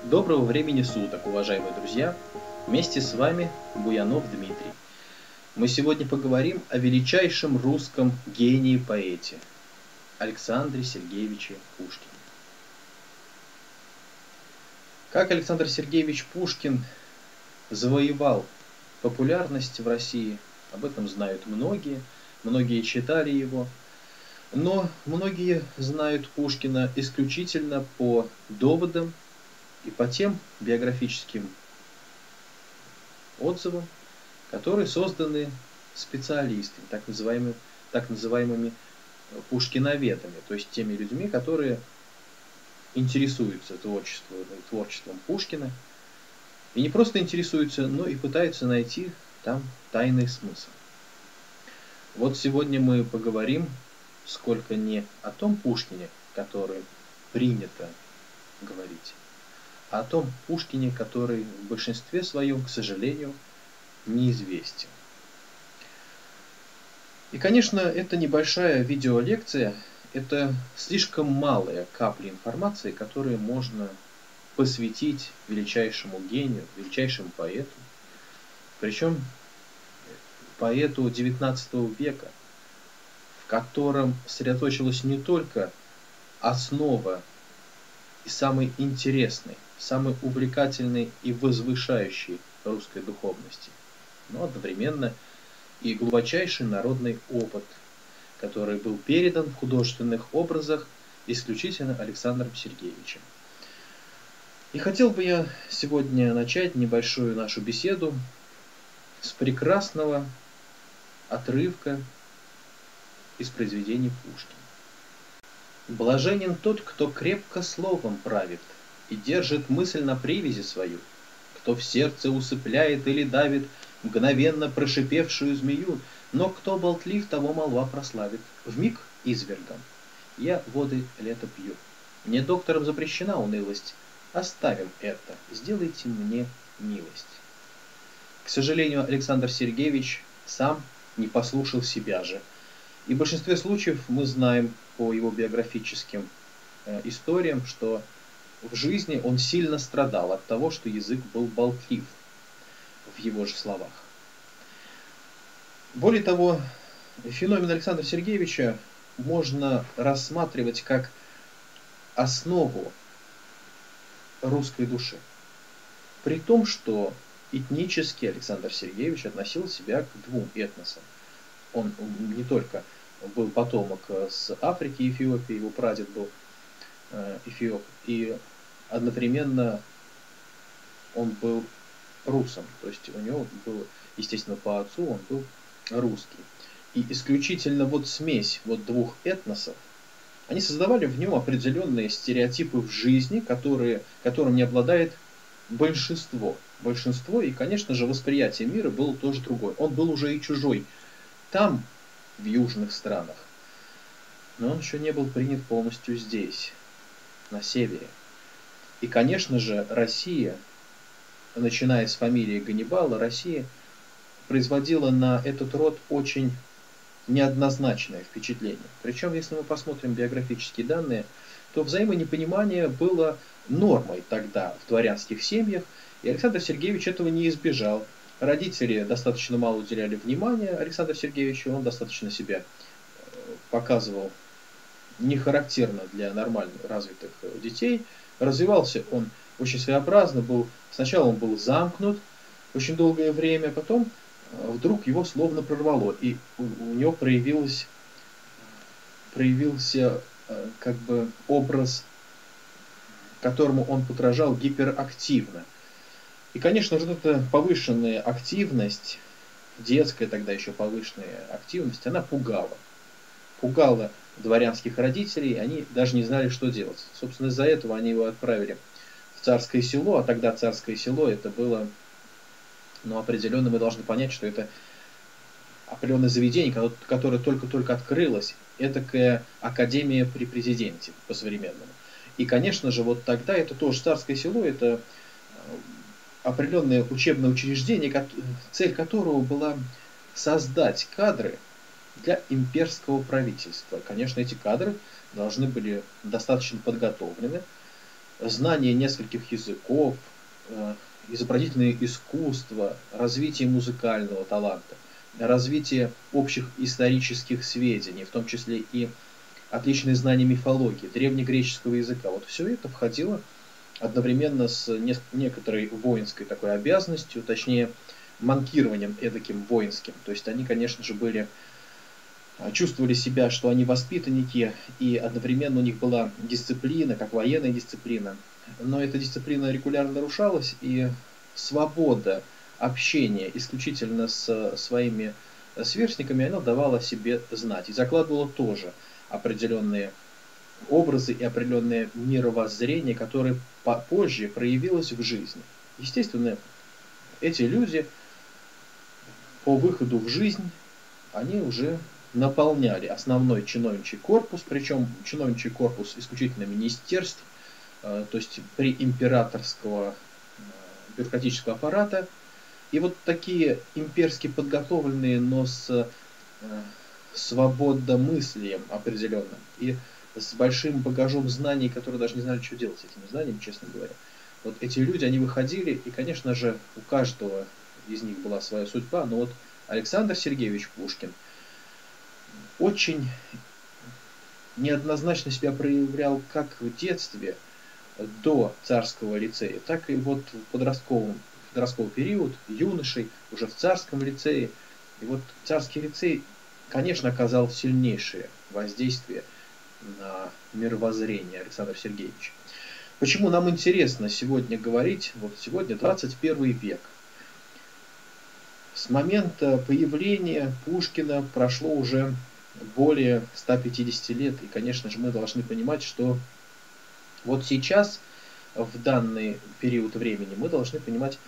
Доброго времени суток, уважаемые друзья! Вместе с вами Буянов Дмитрий. Мы сегодня поговорим о величайшем русском гении-поэте Александре Сергеевиче Пушкине. Как Александр Сергеевич Пушкин завоевал популярность в России, об этом знают многие читали его, но многие знают Пушкина исключительно по доводам и по тем биографическим отзывам, которые созданы специалистами, так называемыми пушкиноведами, то есть теми людьми, которые интересуются творчеством Пушкина, и не просто интересуются, но и пытаются найти там тайный смысл. Вот сегодня мы поговорим, сколько не о том Пушкине, который принято говорить, а о том Пушкине, который в большинстве своем, к сожалению, неизвестен. И, конечно, это небольшая видеолекция, это слишком малая капля информации, которую можно посвятить величайшему гению, величайшему поэту, причем поэту XIX века, в котором сосредоточилась не только основа и самый интересный, самый увлекательный и возвышающий русской духовности, но одновременно и глубочайший народный опыт, который был передан в художественных образах исключительно Александром Сергеевичем. И хотел бы я сегодня начать небольшую нашу беседу с прекрасного отрывка из произведений Пушкина. «Блаженен тот, кто крепко словом правит и держит мысль на привязи свою, кто в сердце усыпляет или давит мгновенно прошипевшую змею, но кто болтлив, того молва прославит, вмиг извергом. Я воды лета пью. Мне доктором запрещена унылость. Оставим это, сделайте мне милость». К сожалению, Александр Сергеевич сам не послушал себя же. И в большинстве случаев мы знаем по его биографическим историям, что в жизни он сильно страдал от того, что язык был болтлив в его же словах. Более того, феномен Александра Сергеевича можно рассматривать как основу русской души. При том, что этнически Александр Сергеевич относил себя к двум этносам. Он не только был потомок с Африки, Эфиопии, его прадед был эфиоп, и одновременно он был русом, то есть у него был, естественно, по отцу он был русский. И исключительно вот смесь вот двух этносов, они создавали в нем определенные стереотипы в жизни, которым не обладает большинство. Большинство, и, конечно же, восприятие мира было тоже другое. Он был уже и чужой там, в южных странах, но он еще не был принят полностью здесь, на севере. И, конечно же, Россия, начиная с фамилии Ганнибала, Россия производила на этот род очень неоднозначное впечатление. Причем, если мы посмотрим биографические данные, то взаимонепонимание было нормой тогда в дворянских семьях, и Александр Сергеевич этого не избежал. Родители достаточно мало уделяли внимания Александру Сергеевичу, он достаточно себя показывал не характерно для нормально развитых детей. Развивался он очень своеобразно, сначала он был замкнут очень долгое время, потом вдруг его словно прорвало, и у него проявился как бы образ, которому он подражал гиперактивно. И, конечно же, эта повышенная активность, детская тогда еще повышенная активность, она пугала. Пугала дворянских родителей, они даже не знали, что делать. Собственно, из-за этого они его отправили в Царское Село, а тогда Царское Село это было, определенно мы должны понять, что это определенное заведение, которое только-только открылось, этакая академия при президенте по-современному. И, конечно же, вот тогда это тоже Царское Село, это определенное учебное учреждение, цель которого была создать кадры для имперского правительства. Конечно, эти кадры должны были достаточно подготовлены, знание нескольких языков, изобразительное искусство, развитие музыкального таланта, развитие общих исторических сведений, в том числе и отличное знание мифологии, древнегреческого языка. Вот все это входило одновременно с некоторой воинской такой обязанностью, точнее, манкированием эдаким воинским. То есть они, конечно же, чувствовали себя, что они воспитанники, и одновременно у них была дисциплина, как военная дисциплина. Но эта дисциплина регулярно нарушалась, и свобода общения исключительно с своими сверстниками, она давала о себе знать. И закладывала тоже определенные образы и определенное мировоззрение, которое позже проявилось в жизни. Естественно, эти люди по выходу в жизнь, они уже наполняли основной чиновничий корпус, причем чиновничий корпус исключительно министерств, то есть при императорского бюрократического аппарата. И вот такие имперски подготовленные, но с свободомыслием определенным и с большим багажом знаний, которые даже не знали, что делать с этими знаниями, честно говоря. Вот эти люди, они выходили, и, конечно же, у каждого из них была своя судьба, но вот Александр Сергеевич Пушкин очень неоднозначно себя проявлял как в детстве до царского лицея, так и вот в подростковый период, юношей, уже в царском лицее. И вот царский лицей, конечно, оказал сильнейшее воздействие на мировоззрение Александра Сергеевича. Почему нам интересно сегодня говорить, вот сегодня 21 век. С момента появления Пушкина прошло уже более 150 лет, и, конечно же, мы должны понимать, что вот сейчас, в данный период времени, мы должны понимать,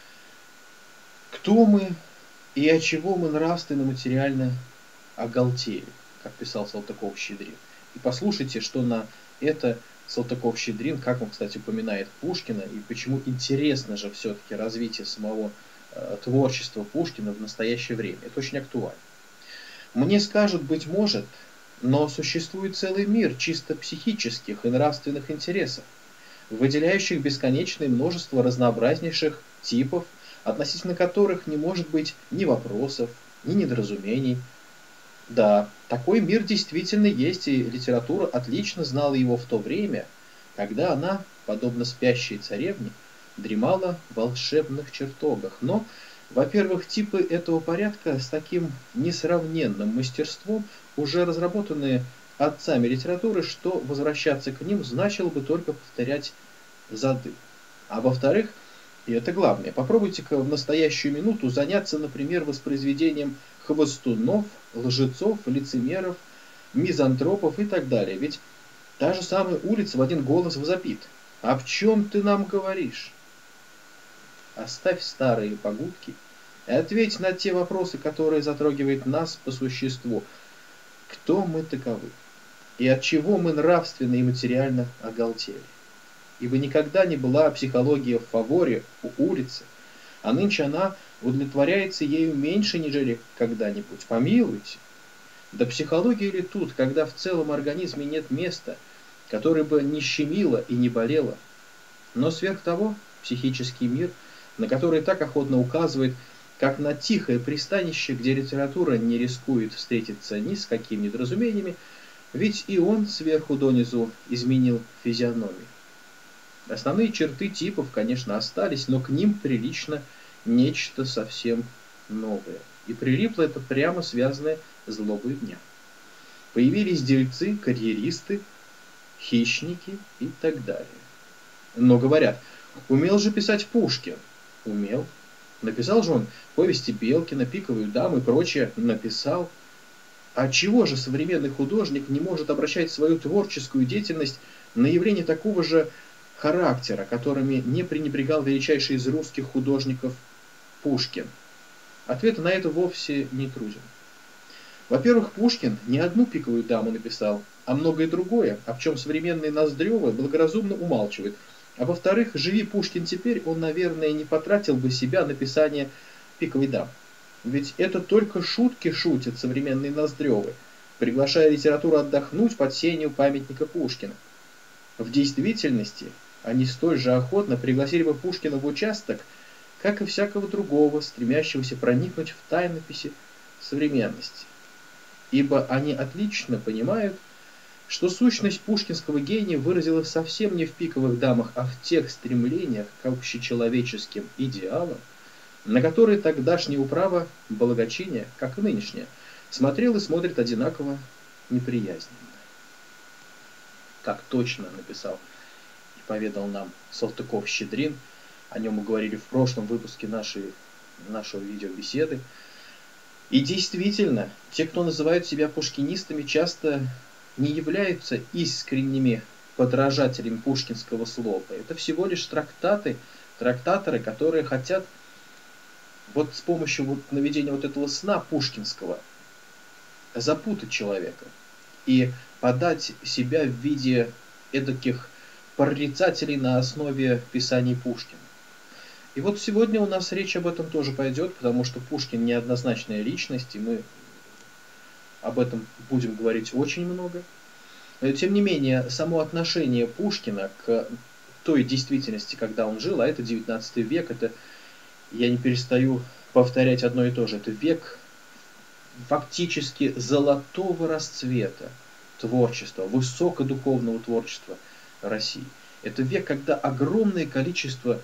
кто мы и от чего мы нравственно, материально оголтели, как писал Салтыков-Щедрин. И послушайте, что на это Салтыков-Щедрин, как он, кстати, упоминает Пушкина, и почему интересно же все-таки развитие самого творчества Пушкина в настоящее время. Это очень актуально. Мне скажут, быть может, но существует целый мир чисто психических и нравственных интересов, выделяющих бесконечное множество разнообразнейших типов, относительно которых не может быть ни вопросов, ни недоразумений. Да, такой мир действительно есть, и литература отлично знала его в то время, когда она, подобно спящей царевне, дремала в волшебных чертогах. Но, во-первых, типы этого порядка с таким несравненным мастерством уже разработаны отцами литературы, что возвращаться к ним значило бы только повторять зады. А во-вторых, и это главное, попробуйте-ка в настоящую минуту заняться, например, воспроизведением хвостунов, лжецов, лицемеров, мизантропов и так далее. Ведь та же самая улица в один голос возопит: «О чем ты нам говоришь?» Оставь старые погудки и ответь на те вопросы, которые затрагивают нас по существу. Кто мы таковы? И от чего мы нравственно и материально оголтели? Ибо никогда не была психология в фаворе у улицы, а нынче она удовлетворяется ею меньше, нежели когда-нибудь. Помилуйте. Да психология ли тут, когда в целом организме нет места, которое бы не щемило и не болело? Но сверх того, психический мир, на который так охотно указывает, как на тихое пристанище, где литература не рискует встретиться ни с какими недоразумениями, ведь и он сверху донизу изменил физиономию. Основные черты типов, конечно, остались, но к ним прилично нечто совсем новое. И прилипло это прямо связанное с злобой дня. Появились дельцы, карьеристы, хищники и так далее. Но говорят, умел же писать Пушкин. Умел. Написал же он повести Белкина, Пиковую даму и прочее. Написал. А чего же современный художник не может обращать свою творческую деятельность на явления такого же характера, которыми не пренебрегал величайший из русских художников Пушкин? Ответ на это вовсе не труден. Во-первых, Пушкин не одну Пиковую даму написал, а многое другое, о чем современные Ноздревы благоразумно умалчивают. А во-вторых, живи Пушкин теперь, он, наверное, не потратил бы себя на написание Пиковой дамы. Ведь это только шутки шутят современные Ноздревы, приглашая литературу отдохнуть под сенью памятника Пушкина. В действительности они столь же охотно пригласили бы Пушкина в участок, как и всякого другого, стремящегося проникнуть в тайнописи современности. Ибо они отлично понимают, что сущность пушкинского гения выразилась совсем не в пиковых дамах, а в тех стремлениях к общечеловеческим идеалам, на которые тогдашняя управа благочиния, как и нынешняя, смотрел и смотрит одинаково неприязненно. Как точно написал и поведал нам Салтыков-Щедрин, о нем мы говорили в прошлом выпуске нашего видеобеседы. И действительно, те, кто называют себя пушкинистами, часто не являются искренними подражателями пушкинского слова. Это всего лишь трактаторы, которые хотят вот с помощью наведения вот этого сна пушкинского запутать человека и подать себя в виде эдаких прорицателей на основе писаний Пушкина. И вот сегодня у нас речь об этом тоже пойдет, потому что Пушкин неоднозначная личность, и мы об этом будем говорить очень много. Но тем не менее, само отношение Пушкина к той действительности, когда он жил, а это 19 век, это, я не перестаю повторять одно и то же, это век фактически золотого расцвета творчества, высокодуховного творчества России. Это век, когда огромное количество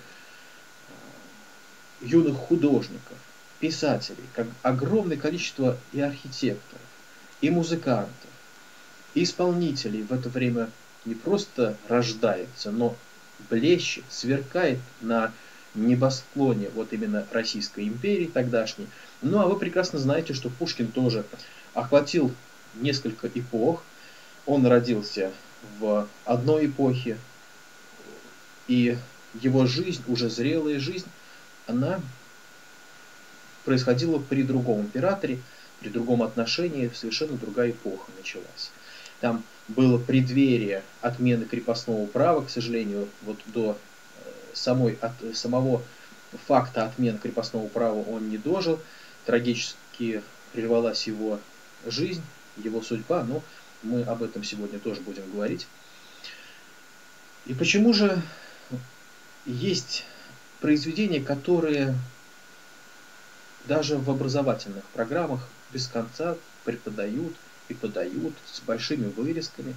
юных художников, писателей, как огромное количество и архитекторов, и музыкантов, и исполнителей в это время не просто рождается, но блещет, сверкает на небосклоне вот именно Российской империи тогдашней. Ну а вы прекрасно знаете, что Пушкин тоже охватил несколько эпох. Он родился в одной эпохе, и его жизнь, уже зрелая жизнь, она происходила при другом императоре, при другом отношении, совершенно другая эпоха началась. Там было преддверие отмены крепостного права, к сожалению, вот до самого факта отмены крепостного права он не дожил, трагически прервалась его жизнь, его судьба, но мы об этом сегодня тоже будем говорить. И почему же есть произведения, которые даже в образовательных программах без конца преподают и подают с большими вырезками,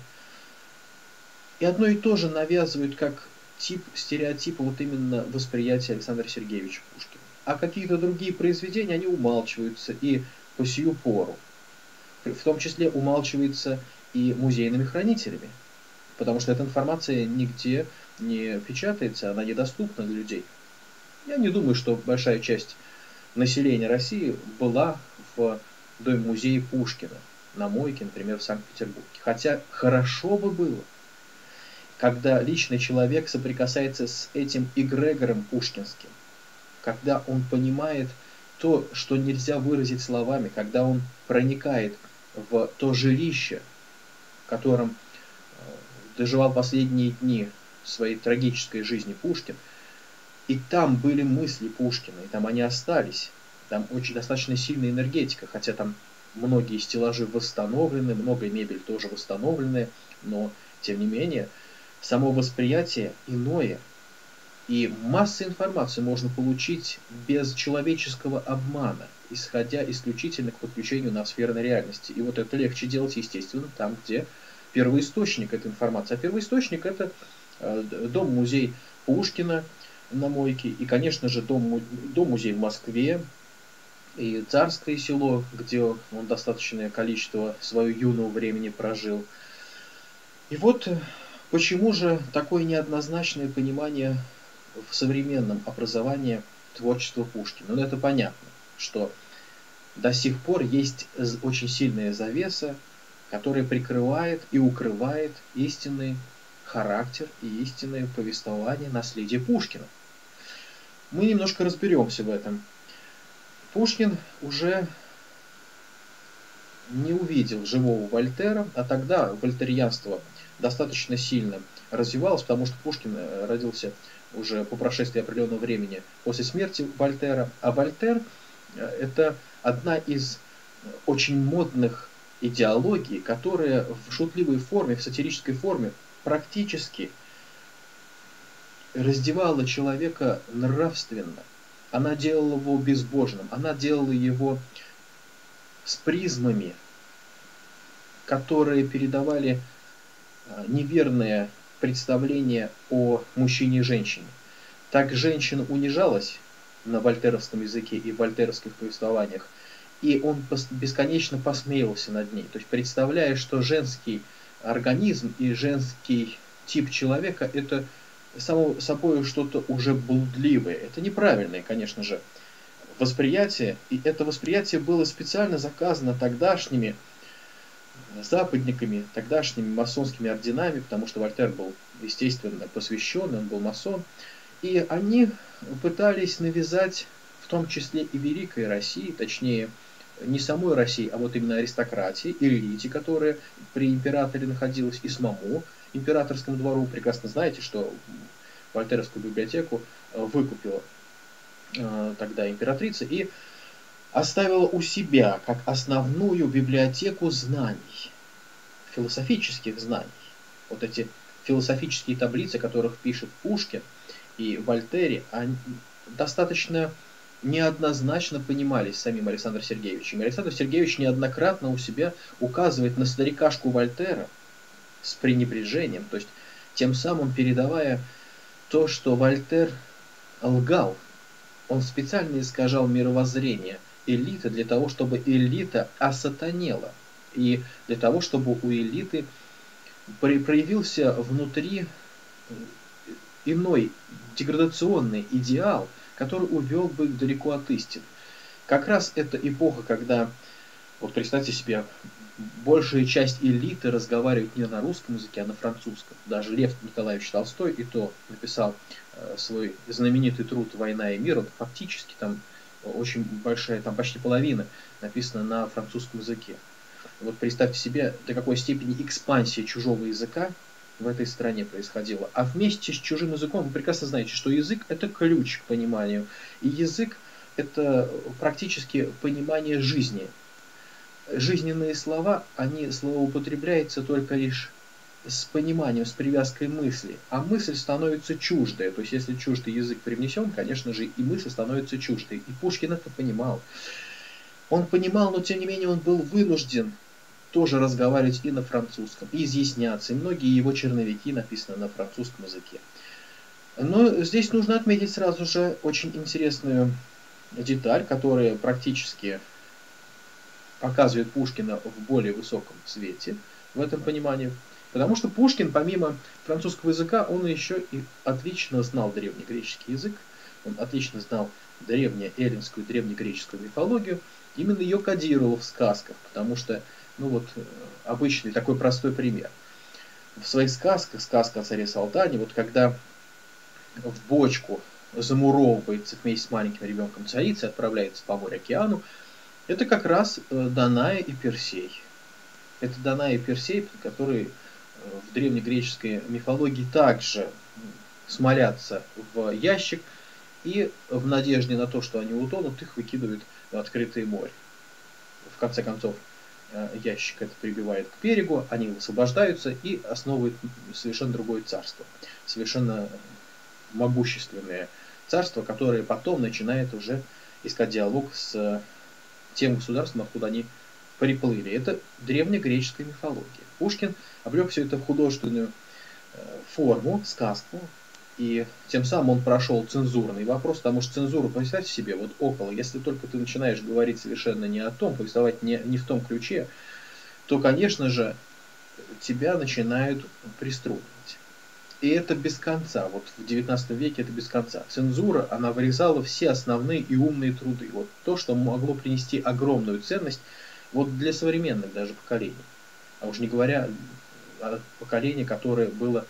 и одно и то же навязывают как стереотипа вот именно восприятия Александра Сергеевича Пушкина. А какие-то другие произведения, они умалчиваются и по сию пору. В том числе умалчивается и музейными хранителями, потому что эта информация нигде не печатается, она недоступна для людей. Я не думаю, что большая часть населения России была в доме-музее Пушкина на Мойке, например, в Санкт-Петербурге. Хотя хорошо бы было, когда личный человек соприкасается с этим эгрегором пушкинским, когда он понимает то, что нельзя выразить словами, когда он проникает в то жилище, в котором доживал последние дни своей трагической жизни Пушкин, и там были мысли Пушкина, и там они остались. Там очень достаточно сильная энергетика, хотя там многие стеллажи восстановлены, многое мебель тоже восстановлены, но тем не менее само восприятие иное. И масса информации можно получить без человеческого обмана, исходя исключительно к подключению на сферной реальности. И вот это легче делать, естественно, там, где первоисточник этой информации. А первоисточник это дом-музей Пушкина на Мойке, и, конечно же, дом-музей в Москве, и Царское село, где он достаточное количество своего юного времени прожил. И вот почему же такое неоднозначное понимание в современном образовании творчества Пушкина? Ну, это понятно, что до сих пор есть очень сильная завеса, которая прикрывает и укрывает истинный характер и истинное повествование наследия Пушкина. Мы немножко разберемся в этом. Пушкин уже не увидел живого Вольтера, а тогда вольтерианство достаточно сильно развивалось, потому что Пушкин родился уже по прошествии определенного времени после смерти Вольтера. А Вольтер – это одна из очень модных идеологий, которая в шутливой форме, в сатирической форме практически раздевала человека нравственно, она делала его безбожным, она делала его с призмами, которые передавали неверное представление о мужчине и женщине. Так женщина унижалась на вольтеровском языке и в вольтеровских повествованиях, и он бесконечно посмеивался над ней. То есть представляя, что женский организм и женский тип человека – это само собой что-то уже блудливое. Это неправильное, конечно же, восприятие. И это восприятие было специально заказано тогдашними западниками, тогдашними масонскими орденами, потому что Вольтер был, естественно, посвященный, он был масон. И они пытались навязать, в том числе и Великой России, точнее, не самой России, а вот именно аристократии, элите, которая при императоре находилась, и самому императорскому двору. Прекрасно знаете, что Вольтеровскую библиотеку выкупила тогда императрица и оставила у себя как основную библиотеку знаний, философических знаний. Вот эти философические таблицы, которых пишет Пушкин и Вольтере, они достаточно неоднозначно понимались самим Александром Сергеевичем. И Александр Сергеевич неоднократно у себя указывает на старикашку Вольтера с пренебрежением, то есть тем самым передавая то, что Вольтер лгал. Он специально искажал мировоззрение элиты для того, чтобы элита осатанела. И для того, чтобы у элиты проявился внутри иной деградационный идеал, который увел бы их далеко от истины. Как раз это эпоха, когда, вот представьте себе, большая часть элиты разговаривает не на русском языке, а на французском. Даже Лев Николаевич Толстой и то написал свой знаменитый труд «Война и мир». Он фактически там очень большая, там почти половина написана на французском языке. Вот представьте себе, до какой степени экспансия чужого языка в этой стране происходила. А вместе с чужим языком вы прекрасно знаете, что язык – это ключ к пониманию. И язык – это практически понимание жизни. Жизненные слова, они словоупотребляются только лишь с пониманием, с привязкой мысли. А мысль становится чуждой. То есть, если чуждый язык привнесен, конечно же, и мысль становится чуждой. И Пушкин это понимал. Он понимал, но тем не менее он был вынужден тоже разговаривать и на французском, и изъясняться. И многие его черновики написаны на французском языке. Но здесь нужно отметить сразу же очень интересную деталь, которая практически показывает Пушкина в более высоком свете в этом понимании. Потому что Пушкин, помимо французского языка, он еще и отлично знал древнегреческий язык, он отлично знал древнеэллинскую, древнегреческую мифологию, именно ее кодировал в сказках, потому что, ну вот, обычный такой простой пример. В своих сказках, сказка о царе Салтане, вот когда в бочку замуровывается вместе с маленьким ребенком царица и отправляется по морю-океану, это как раз Данаи и Персей. Это Данаи и Персей, которые в древнегреческой мифологии также смолятся в ящик и в надежде на то, что они утонут, их выкидывают в открытое море. В конце концов, ящик это прибивает к берегу, они высвобождаются и основывают совершенно другое царство. Совершенно могущественное царство, которое потом начинает уже искать диалог с тем государством, откуда они приплыли. Это древнегреческая мифология. Пушкин облег все это в художественную форму, сказку, и тем самым он прошел цензурный вопрос, потому что цензуру, представьте себе, вот около, если только ты начинаешь говорить совершенно не о том, повествовать не в том ключе, то, конечно же, тебя начинают приструнивать. И это без конца. Вот в 19 веке это без конца. Цензура, она вырезала все основные и умные труды. Вот то, что могло принести огромную ценность вот для современных даже поколений. А уж не говоря о поколении, которое было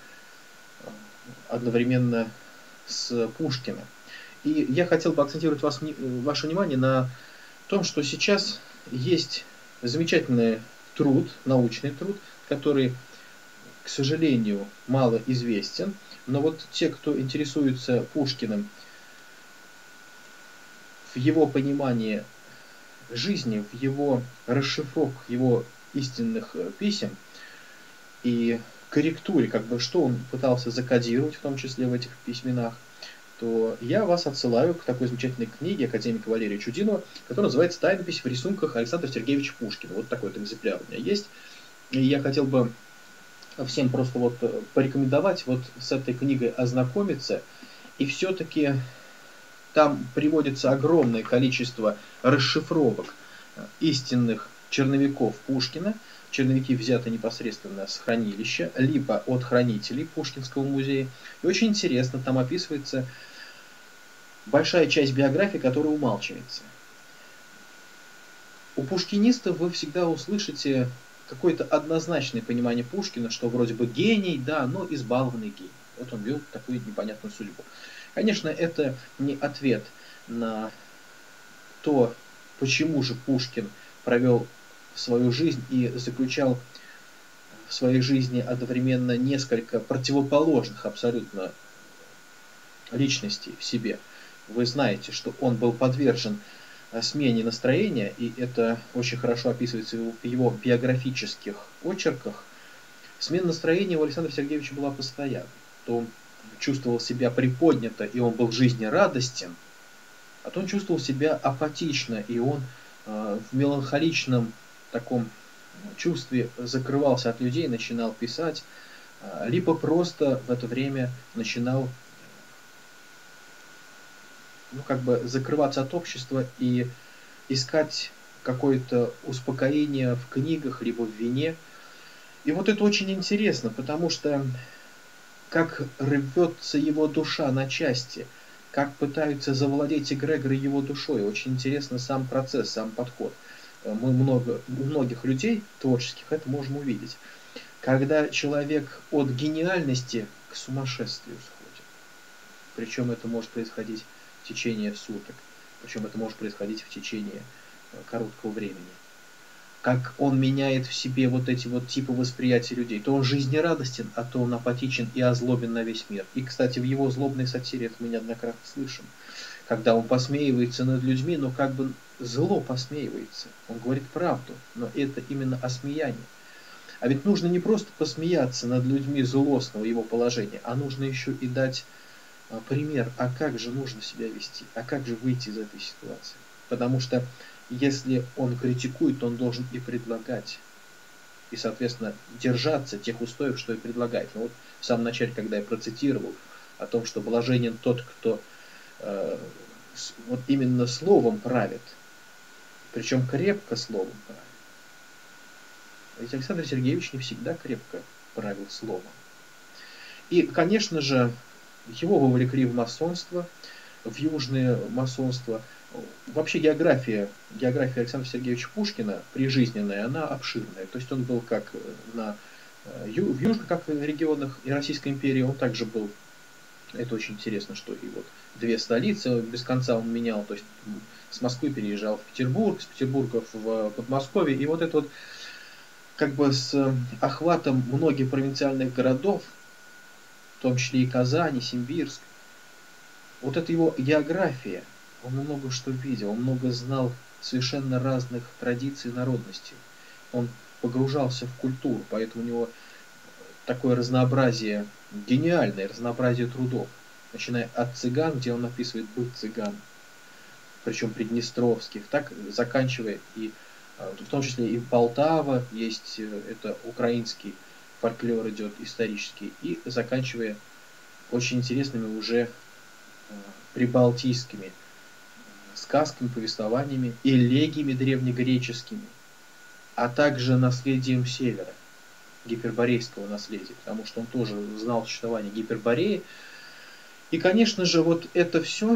одновременно с Пушкиным. И я хотел бы акцентировать ваше внимание на том, что сейчас есть замечательный труд, научный труд, который, к сожалению, мало известен, но вот те, кто интересуется Пушкиным в его понимании жизни, в его расшифровках его истинных писем и корректуре, как бы что он пытался закодировать, в том числе в этих письменах, то я вас отсылаю к такой замечательной книге академика Валерия Чудинова, которая называется «Тайнопись в рисунках Александра Сергеевича Пушкина». Вот такой вот экземпляр у меня есть. И я хотел бы всем просто вот порекомендовать вот с этой книгой ознакомиться. И все-таки там приводится огромное количество расшифровок истинных черновиков Пушкина. Черновики взяты непосредственно с хранилища, либо от хранителей Пушкинского музея. И очень интересно, там описывается большая часть биографии, которая умалчивается. У пушкинистов вы всегда услышите какое-то однозначное понимание Пушкина, что вроде бы гений, да, но избалованный гений. Вот он вел такую непонятную судьбу. Конечно, это не ответ на то, почему же Пушкин провел свою жизнь и заключал в своей жизни одновременно несколько противоположных абсолютно личностей в себе. Вы знаете, что он был подвержен смене настроения, и это очень хорошо описывается в его биографических очерках. Смена настроения у Александра Сергеевича была постоянной. То он чувствовал себя приподнято, и он был жизнерадостен, а то он чувствовал себя апатично, и он в меланхоличном таком чувстве закрывался от людей, начинал писать, либо просто в это время начинал как бы закрываться от общества и искать какое-то успокоение в книгах, либо в вине. И вот это очень интересно, потому что как рвется его душа на части, как пытаются завладеть эгрегоры его душой. Очень интересно сам процесс, сам подход. У многих людей творческих это можно увидеть. Когда человек от гениальности к сумасшествию сходит. Причем это может происходить в течение суток. Причем это может происходить в течение короткого времени. Как он меняет в себе вот эти вот типы восприятия людей. То он жизнерадостен, а то он апатичен и озлобен на весь мир. И, кстати, в его злобной сатире это мы неоднократно слышим. Когда он посмеивается над людьми, но как бы зло посмеивается. Он говорит правду, но это именно осмеяние. А ведь нужно не просто посмеяться над людьми злостного его положения, а нужно еще и дать пример, а как же нужно себя вести, а как же выйти из этой ситуации. Потому что если он критикует, то он должен и предлагать. И, соответственно, держаться тех устоев, что и предлагает. Но вот в самом начале, когда я процитировал о том, что блаженен тот, кто вот именно словом правит, причем крепко словом правит. Ведь Александр Сергеевич не всегда крепко правил словом. И, конечно же, его вовлекли в масонство, в южное масонство. Вообще география Александра Сергеевича Пушкина прижизненная, она обширная. То есть он был как в южных как регионах и Российской империи, он также был. Это очень интересно, что и вот две столицы без конца он менял. То есть с Москвы переезжал в Петербург, с Петербурга в Подмосковье. И вот это вот как бы с охватом многих провинциальных городов, в том числе и Казань, и Симбирск. Вот это его география. Он много что видел, он много знал совершенно разных традиций и народностей. Он погружался в культуру, поэтому у него такое разнообразие, гениальное разнообразие трудов. Начиная от цыган, где он описывает быт цыган, причем приднестровских, так заканчивая и в том числе и Полтава, есть это украинский фольклор идет исторический, и заканчивая очень интересными уже прибалтийскими сказками, повествованиями, элегиями древнегреческими, а также наследием Севера, гиперборейского наследия, потому что он тоже знал существование Гипербореи. И, конечно же, вот это все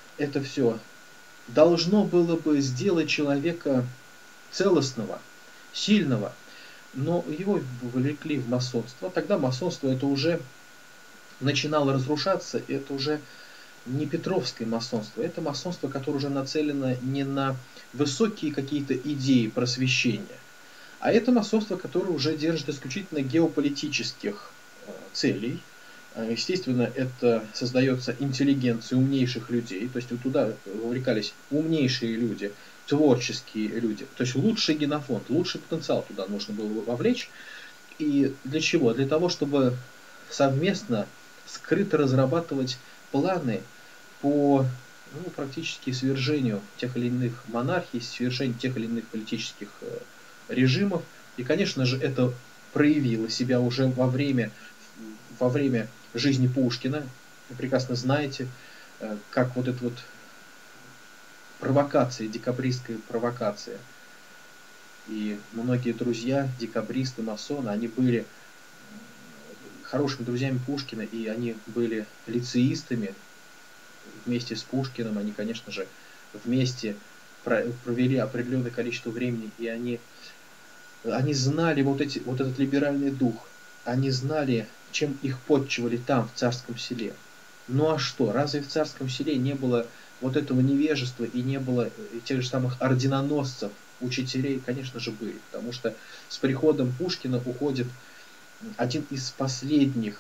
должно было бы сделать человека целостного, сильного, но его вовлекли в масонство. Тогда масонство это уже начинало разрушаться, это уже не петровское масонство, это масонство, которое уже нацелено не на высокие какие-то идеи просвещения, а это масонство, которое уже держит исключительно геополитических целей. Естественно, это создается интеллигенция умнейших людей, то есть вот туда вовлекались умнейшие люди, творческие люди, то есть лучший генофонд, лучший потенциал туда нужно было вовлечь. И для чего? Для того, чтобы совместно, скрыто разрабатывать планы по практически свержению тех или иных монархий, свержению тех или иных политических режимов. И, конечно же, это проявило себя уже во время жизни Пушкина. Вы прекрасно знаете, как вот эта вот провокация, декабристская провокация. И многие друзья, декабристы, масоны, они были хорошими друзьями Пушкина, и они были лицеистами вместе с Пушкиным. Они, конечно же, вместе провели определенное количество времени, и они знали вот этот либеральный дух. Они знали, чем их подчивали там, в Царском Селе. Ну а что, разве в Царском Селе не было вот этого невежества и не было тех же самых орденоносцев, учителей? Конечно же, были. Потому что с приходом Пушкина уходит один из последних,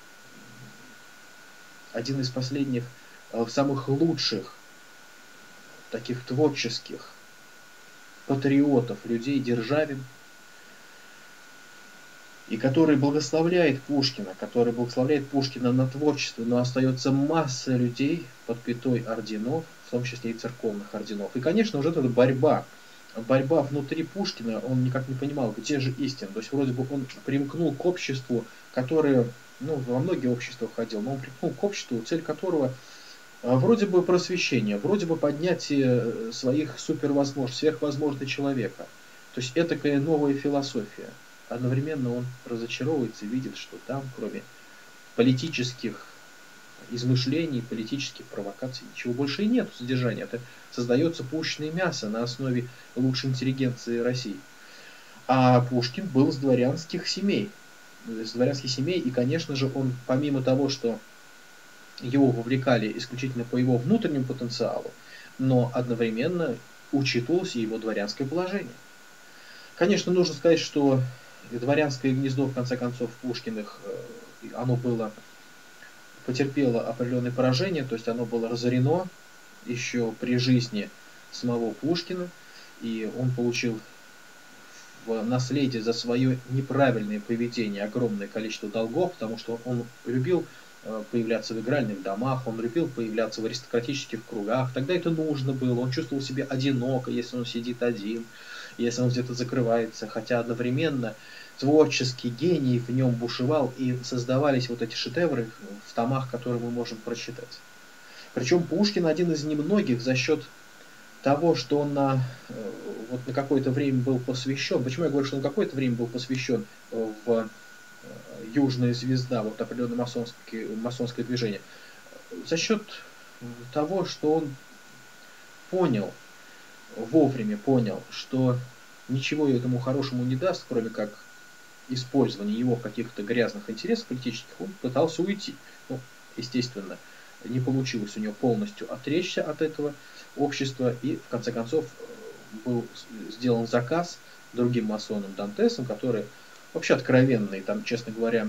самых лучших таких творческих патриотов, людей, Державин, и который благословляет Пушкина на творчество, но остается масса людей под пятой орденов, в том числе и церковных орденов. И, конечно, уже эта борьба внутри Пушкина, он никак не понимал, где же истина. То есть вроде бы он примкнул к обществу, которое, во многие общества входил, но он примкнул к обществу, цель которого вроде бы просвещение, вроде бы поднятие своих сверхвозможностей человека. То есть этакая новая философия. Одновременно он разочаровывается и видит, что там, кроме политических измышлений, политических провокаций, ничего больше и нет содержания. Это создается пушечное мясо на основе лучшей интеллигенции России. А Пушкин был из дворянских семей. И, конечно же, он, помимо того, что его вовлекали исключительно по его внутреннему потенциалу, но одновременно учитывалось и его дворянское положение. Конечно, нужно сказать, что дворянское гнездо, в конце концов, Пушкиных, оно потерпело определенное поражение, то есть оно было разорено еще при жизни самого Пушкина, и он получил в наследие за свое неправильное поведение огромное количество долгов, потому что он любил появляться в игральных домах, он любил появляться в аристократических кругах. Тогда это нужно было, он чувствовал себя одиноко, если он сидит один, если он где-то закрывается, хотя одновременно творческий гений в нем бушевал, и создавались вот эти шедевры в томах, которые мы можем прочитать. Причем Пушкин один из немногих за счет того, что он на какое-то время был посвящен. Почему я говорю, что он какое-то время был посвящен в «Южная звезда», вот определенное масонское движение? За счет того, что он вовремя понял, что ничего этому хорошему не даст, кроме как использование его в каких-то грязных интересах политических, он пытался уйти. Естественно, не получилось у него полностью отречься от этого общества, и в конце концов был сделан заказ другим масоном Дантесом, который вообще откровенный, там, честно говоря,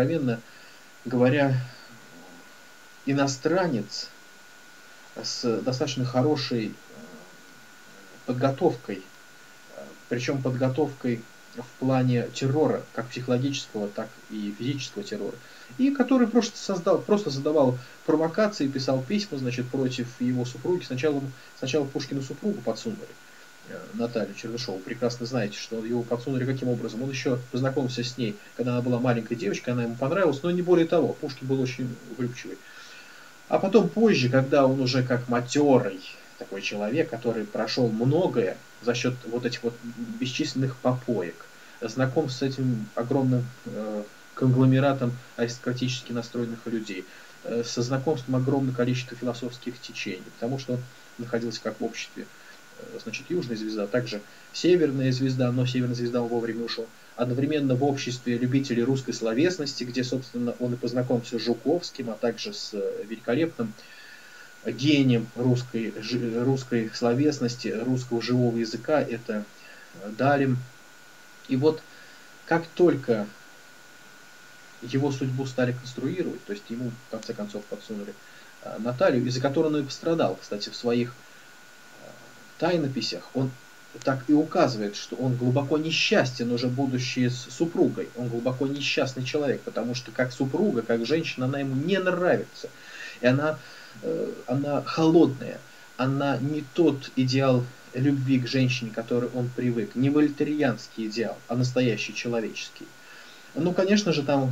иностранец с достаточно хорошей подготовкой, причем подготовкой в плане террора, как психологического, так и физического террора, и который просто задавал провокации, писал письма, против его супруги. Сначала Пушкину супругу подсунули, Наталью Чернышову. Прекрасно знаете, что его подсунули каким образом. Он еще познакомился с ней, когда она была маленькой девочкой, она ему понравилась, но не более того. Пушкин был очень влюбчивый. А потом позже, когда он уже как матерый такой человек, который прошел многое за счет вот этих вот бесчисленных попоек, знаком с этим огромным конгломератом аристократически настроенных людей, со знакомством огромного количества философских течений, потому что он находился как в обществе, Южная звезда, а также Северная звезда, но Северная звезда он вовремя ушел, одновременно в обществе любителей русской словесности, где, собственно, он и познакомился с Жуковским, а также с великолепным гением русской словесности, русского живого языка, это Далем. И вот как только его судьбу стали конструировать, то есть ему в конце концов подсунули Наталью, из-за которой он и пострадал, кстати, в своих тайнописях, он так и указывает, что он глубоко несчастен, уже будучи с супругой. Он глубоко несчастный человек, потому что как супруга, как женщина, она ему не нравится. И она холодная, она не тот идеал любви к женщине, к которой он привык, не вольтерианский идеал, а настоящий человеческий. Ну, конечно же, там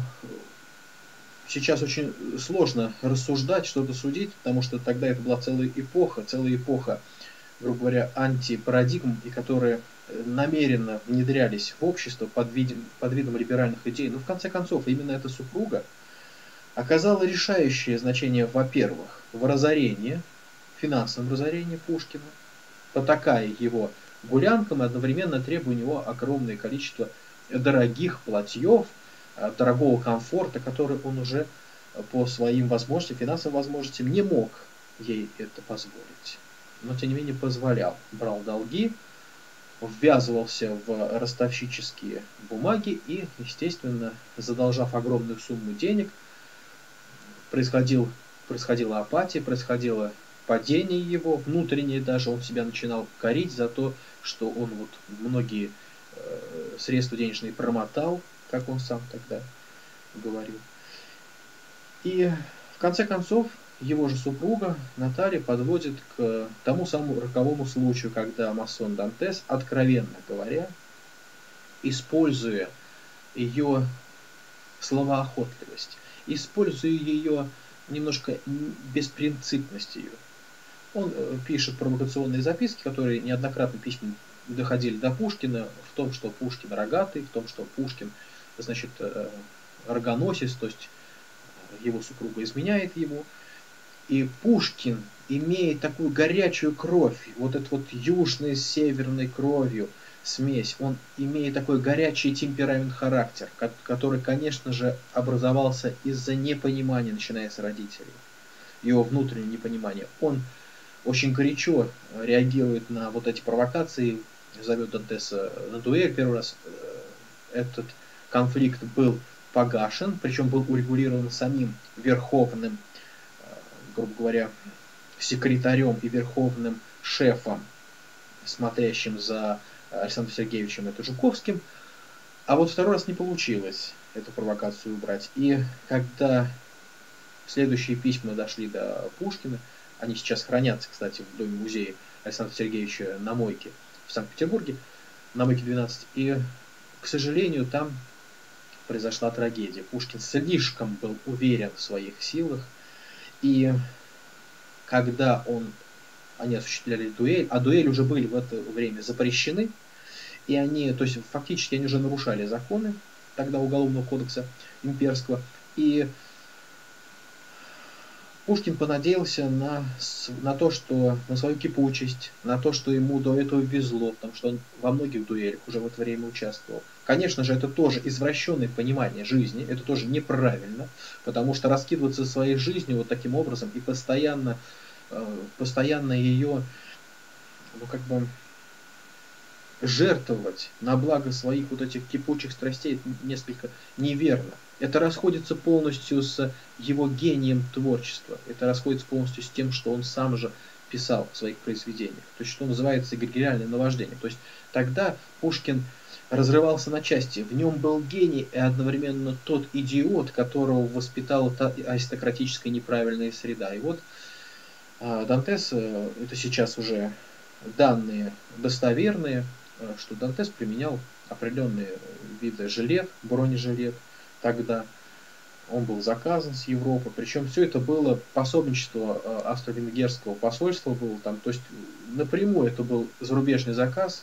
сейчас очень сложно рассуждать, что-то судить, потому что тогда это была целая эпоха, грубо говоря, антипарадигм, и которые намеренно внедрялись в общество под видом либеральных идей. Но в конце концов, именно эта супруга оказала решающее значение, во-первых, в разорении, финансовом разорении Пушкина, потакая его гулянкам и одновременно требуя у него огромное количество дорогих платьев, дорогого комфорта, который он уже по своим возможностям, финансовым возможностям не мог ей это позволить. Но тем не менее позволял. Брал долги, ввязывался в ростовщические бумаги и, естественно, задолжав огромную сумму денег, происходила апатия, происходило падение его, внутреннее даже, он себя начинал корить за то, что он вот многие средства денежные промотал, как он сам тогда говорил. И в конце концов его же супруга Наталья подводит к тому самому роковому случаю, когда масон Дантес, откровенно говоря, используя ее словоохотливость, используя ее немножко беспринципность ее, он пишет провокационные записки, которые неоднократно письма доходили до Пушкина, в том, что Пушкин рогатый, в том, что Пушкин, значит, рогоносец, то есть его супруга изменяет ему. И Пушкин имеет такую горячую кровь, вот эту вот южной с северной кровью смесь, он имеет такой горячий темперамент, характер, который, конечно же, образовался из-за непонимания, начиная с родителей, его внутреннее непонимание. Он очень горячо реагирует на вот эти провокации, зовет Дантеса на дуэль первый раз. Этот конфликт был погашен, причем был урегулирован самим верховным, грубо говоря, секретарем и верховным шефом, смотрящим за Александром Сергеевичем, это Жуковским. А вот второй раз не получилось эту провокацию убрать. И когда следующие письма дошли до Пушкина, они сейчас хранятся, кстати, в доме-музее Александра Сергеевича на Мойке в Санкт-Петербурге, на Мойке 12. И, к сожалению, там произошла трагедия. Пушкин слишком был уверен в своих силах. И когда они осуществляли дуэль, а дуэли уже были в это время запрещены, и они, то есть фактически они уже нарушали законы тогда Уголовного кодекса имперского, и Пушкин понадеялся на то, что на свою кипучесть, на то, что ему до этого везло, потому что он во многих дуэлях уже в это время участвовал. Конечно же, это тоже извращенное понимание жизни, это тоже неправильно, потому что раскидываться своей жизнью вот таким образом и постоянно ее, жертвовать на благо своих вот этих кипучих страстей несколько неверно. Это расходится полностью с его гением творчества. Это расходится полностью с тем, что он сам же писал в своих произведениях. То есть, что называется эгрегориальное наваждение. То есть, тогда Пушкин разрывался на части. В нем был гений и одновременно тот идиот, которого воспитала та аристократическая неправильная среда. И вот Дантес, это сейчас уже данные достоверные, что Дантес применял определенные виды жилет, бронежилет. Тогда он был заказан с Европы, причем все это было пособничество австро-венгерского посольства было там, то есть напрямую это был зарубежный заказ,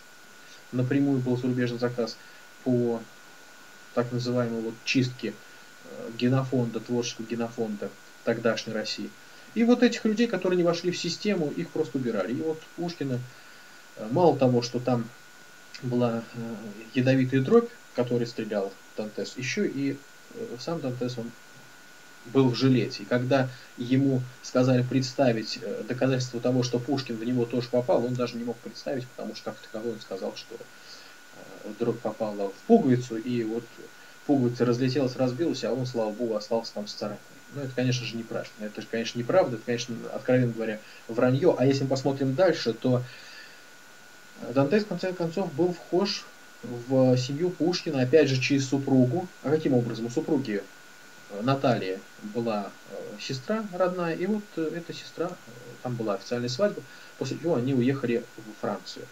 по так называемой вот чистке генофонда, творческого генофонда тогдашней России. И вот этих людей, которые не вошли в систему, их просто убирали. И вот Пушкина, мало того, что там была ядовитая дробь, который стрелял Дантес, еще и сам Дантес, он был в жилете. И когда ему сказали представить доказательства того, что Пушкин в него тоже попал, он даже не мог представить, потому что как таковой он сказал, что дробь попала в пуговицу, и вот пуговица разлетелась, разбилась, а он, слава богу, остался там с царапиной. Ну, это, конечно же, неправда. Это же, конечно, неправда, это, конечно, откровенно говоря, вранье. А если мы посмотрим дальше, то Дантес, в конце концов, был вхож в семью Пушкина, опять же, через супругу. А каким образом? У супруги Наталья была сестра родная, и вот эта сестра, там была официальная свадьба, после чего они уехали в Францию.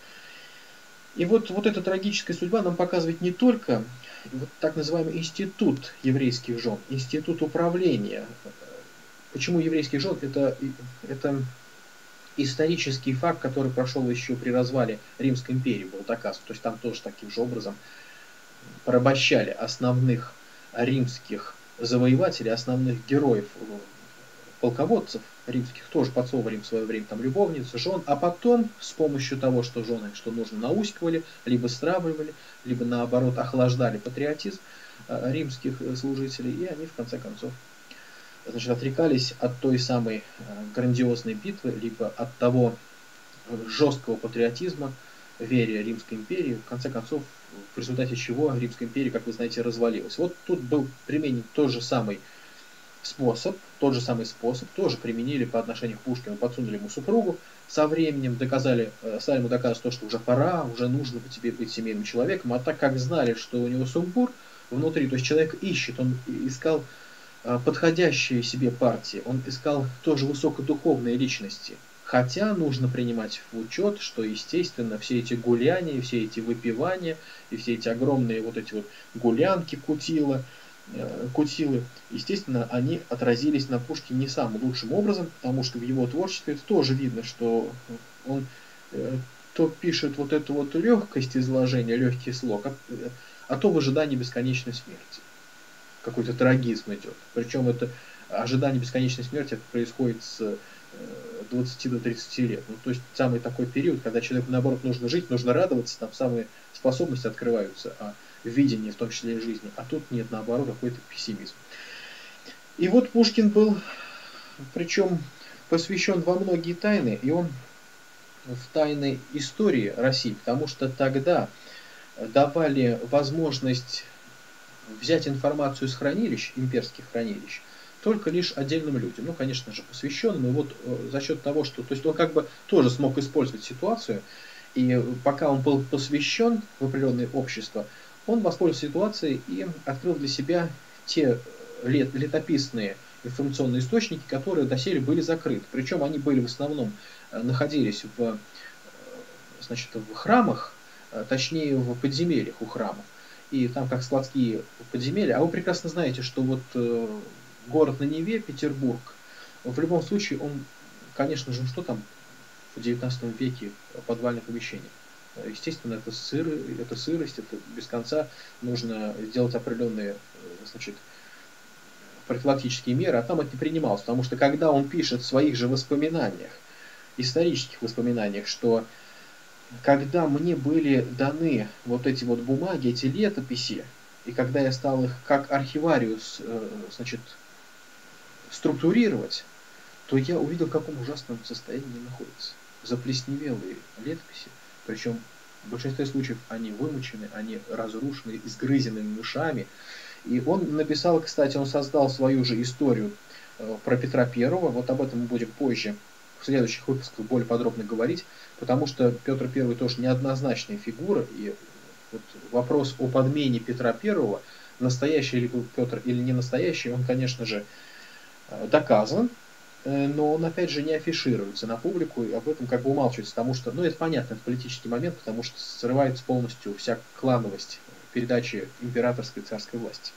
И вот эта трагическая судьба нам показывает не только вот так называемый институт еврейских жен, институт управления. Почему еврейских жен? Это исторический факт, который прошел еще при развале Римской империи, был доказан. То есть там тоже таким же образом порабощали основных римских завоевателей, основных героев, полководцев римских, тоже подсовывали им в свое время там любовниц, жен, а потом с помощью того, что жены, что нужно, наускивали, либо стравливали, либо наоборот охлаждали патриотизм римских служителей, и они в конце концов, значит, отрекались от той самой грандиозной битвы, либо от того жесткого патриотизма, вере Римской империи, в конце концов, в результате чего Римская империя, как вы знаете, развалилась. Вот тут был применен тот же самый способ, тоже применили по отношению к Пушкину, подсунули ему супругу, со временем стали ему доказывать то, что уже пора, уже нужно по тебе быть семейным человеком, а так как знали, что у него сумбур внутри, то есть человек ищет, он искал подходящие себе партии, он искал тоже высокодуховные личности. Хотя нужно принимать в учет, что, естественно, все эти гуляния, все эти выпивания и все эти огромные вот эти вот гулянки, кутилы, естественно, они отразились на Пушкине не самым лучшим образом, потому что в его творчестве это тоже видно, что он то пишет вот эту вот легкость изложения, легкий слог, а то в ожидании бесконечной смерти. Какой-то трагизм идет. Причем это ожидание бесконечной смерти это происходит с 20 до 30 лет. Ну, то есть самый такой период, когда человеку наоборот нужно жить, нужно радоваться, там самые способности открываются, видение, в том числе и жизни. А тут нет, наоборот, какой-то пессимизм. И вот Пушкин был, причем посвящен во многие тайны, и он в тайны истории России, потому что тогда давали возможность взять информацию из хранилищ, имперских хранилищ, только лишь отдельным людям. Ну, конечно же, посвященным. И вот за счет того, что... То есть он как бы тоже смог использовать ситуацию, и пока он был посвящен в определенное общество, он воспользовался ситуацией и открыл для себя те летописные информационные источники, которые доселе были закрыты. Причем они были в основном, находились в храмах, точнее в подземельях у храмов. И там как складские подземелья. А вы прекрасно знаете, что вот город на Неве, Петербург, в любом случае он, конечно же, что там в 19 веке подвальное помещение? Естественно, это сырость, это без конца нужно сделать определенные, значит, профилактические меры, а там это не принималось, потому что когда он пишет в своих же воспоминаниях, исторических воспоминаниях, что когда мне были даны вот эти вот бумаги, эти летописи, и когда я стал их как архивариус, значит, структурировать, то я увидел, в каком ужасном состоянии они находятся. Заплесневелые летописи, причем в большинстве случаев они вымучены, они разрушены, изгрызены мышами. И он написал, кстати, он создал свою же историю про Петра Первого, вот об этом мы будем позже в следующих выпусках более подробно говорить, потому что Петр I тоже неоднозначная фигура, и вот вопрос о подмене Петра I, настоящий ли был Петр или не настоящий, он, конечно же, доказан, но он, опять же, не афишируется на публику, и об этом как бы умалчивается, потому что, ну, это понятно, это политический момент, потому что срывается полностью вся клановость передачи императорской царской власти.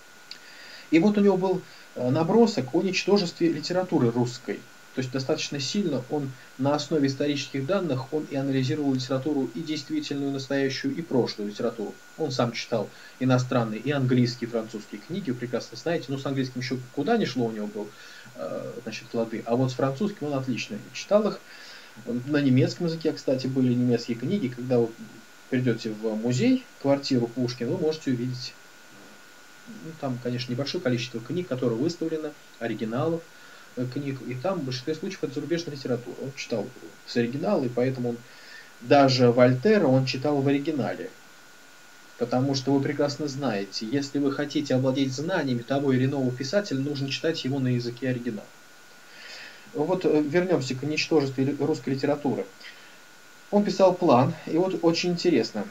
И вот у него был набросок о ничтожестве литературы русской. То есть достаточно сильно он на основе исторических данных он и анализировал литературу и действительную, настоящую, и прошлую литературу. Он сам читал иностранные и английские, и французские книги, вы прекрасно знаете. Но с английским еще куда ни шло, у него был, значит, лады. А вот с французским он отлично читал их. На немецком языке, кстати, были немецкие книги. Когда вы придете в музей, квартиру Пушкина, вы можете увидеть, ну, там, конечно, небольшое количество книг, которые выставлены, оригиналов книг, и там в большинстве случаев это зарубежная литература. Он читал с оригинала, и поэтому он даже Вольтера он читал в оригинале. Потому что вы прекрасно знаете, если вы хотите овладеть знаниями того или иного писателя, нужно читать его на языке оригинала. Вот вернемся к ничтожеству русской литературы. Он писал план, и вот очень интересно.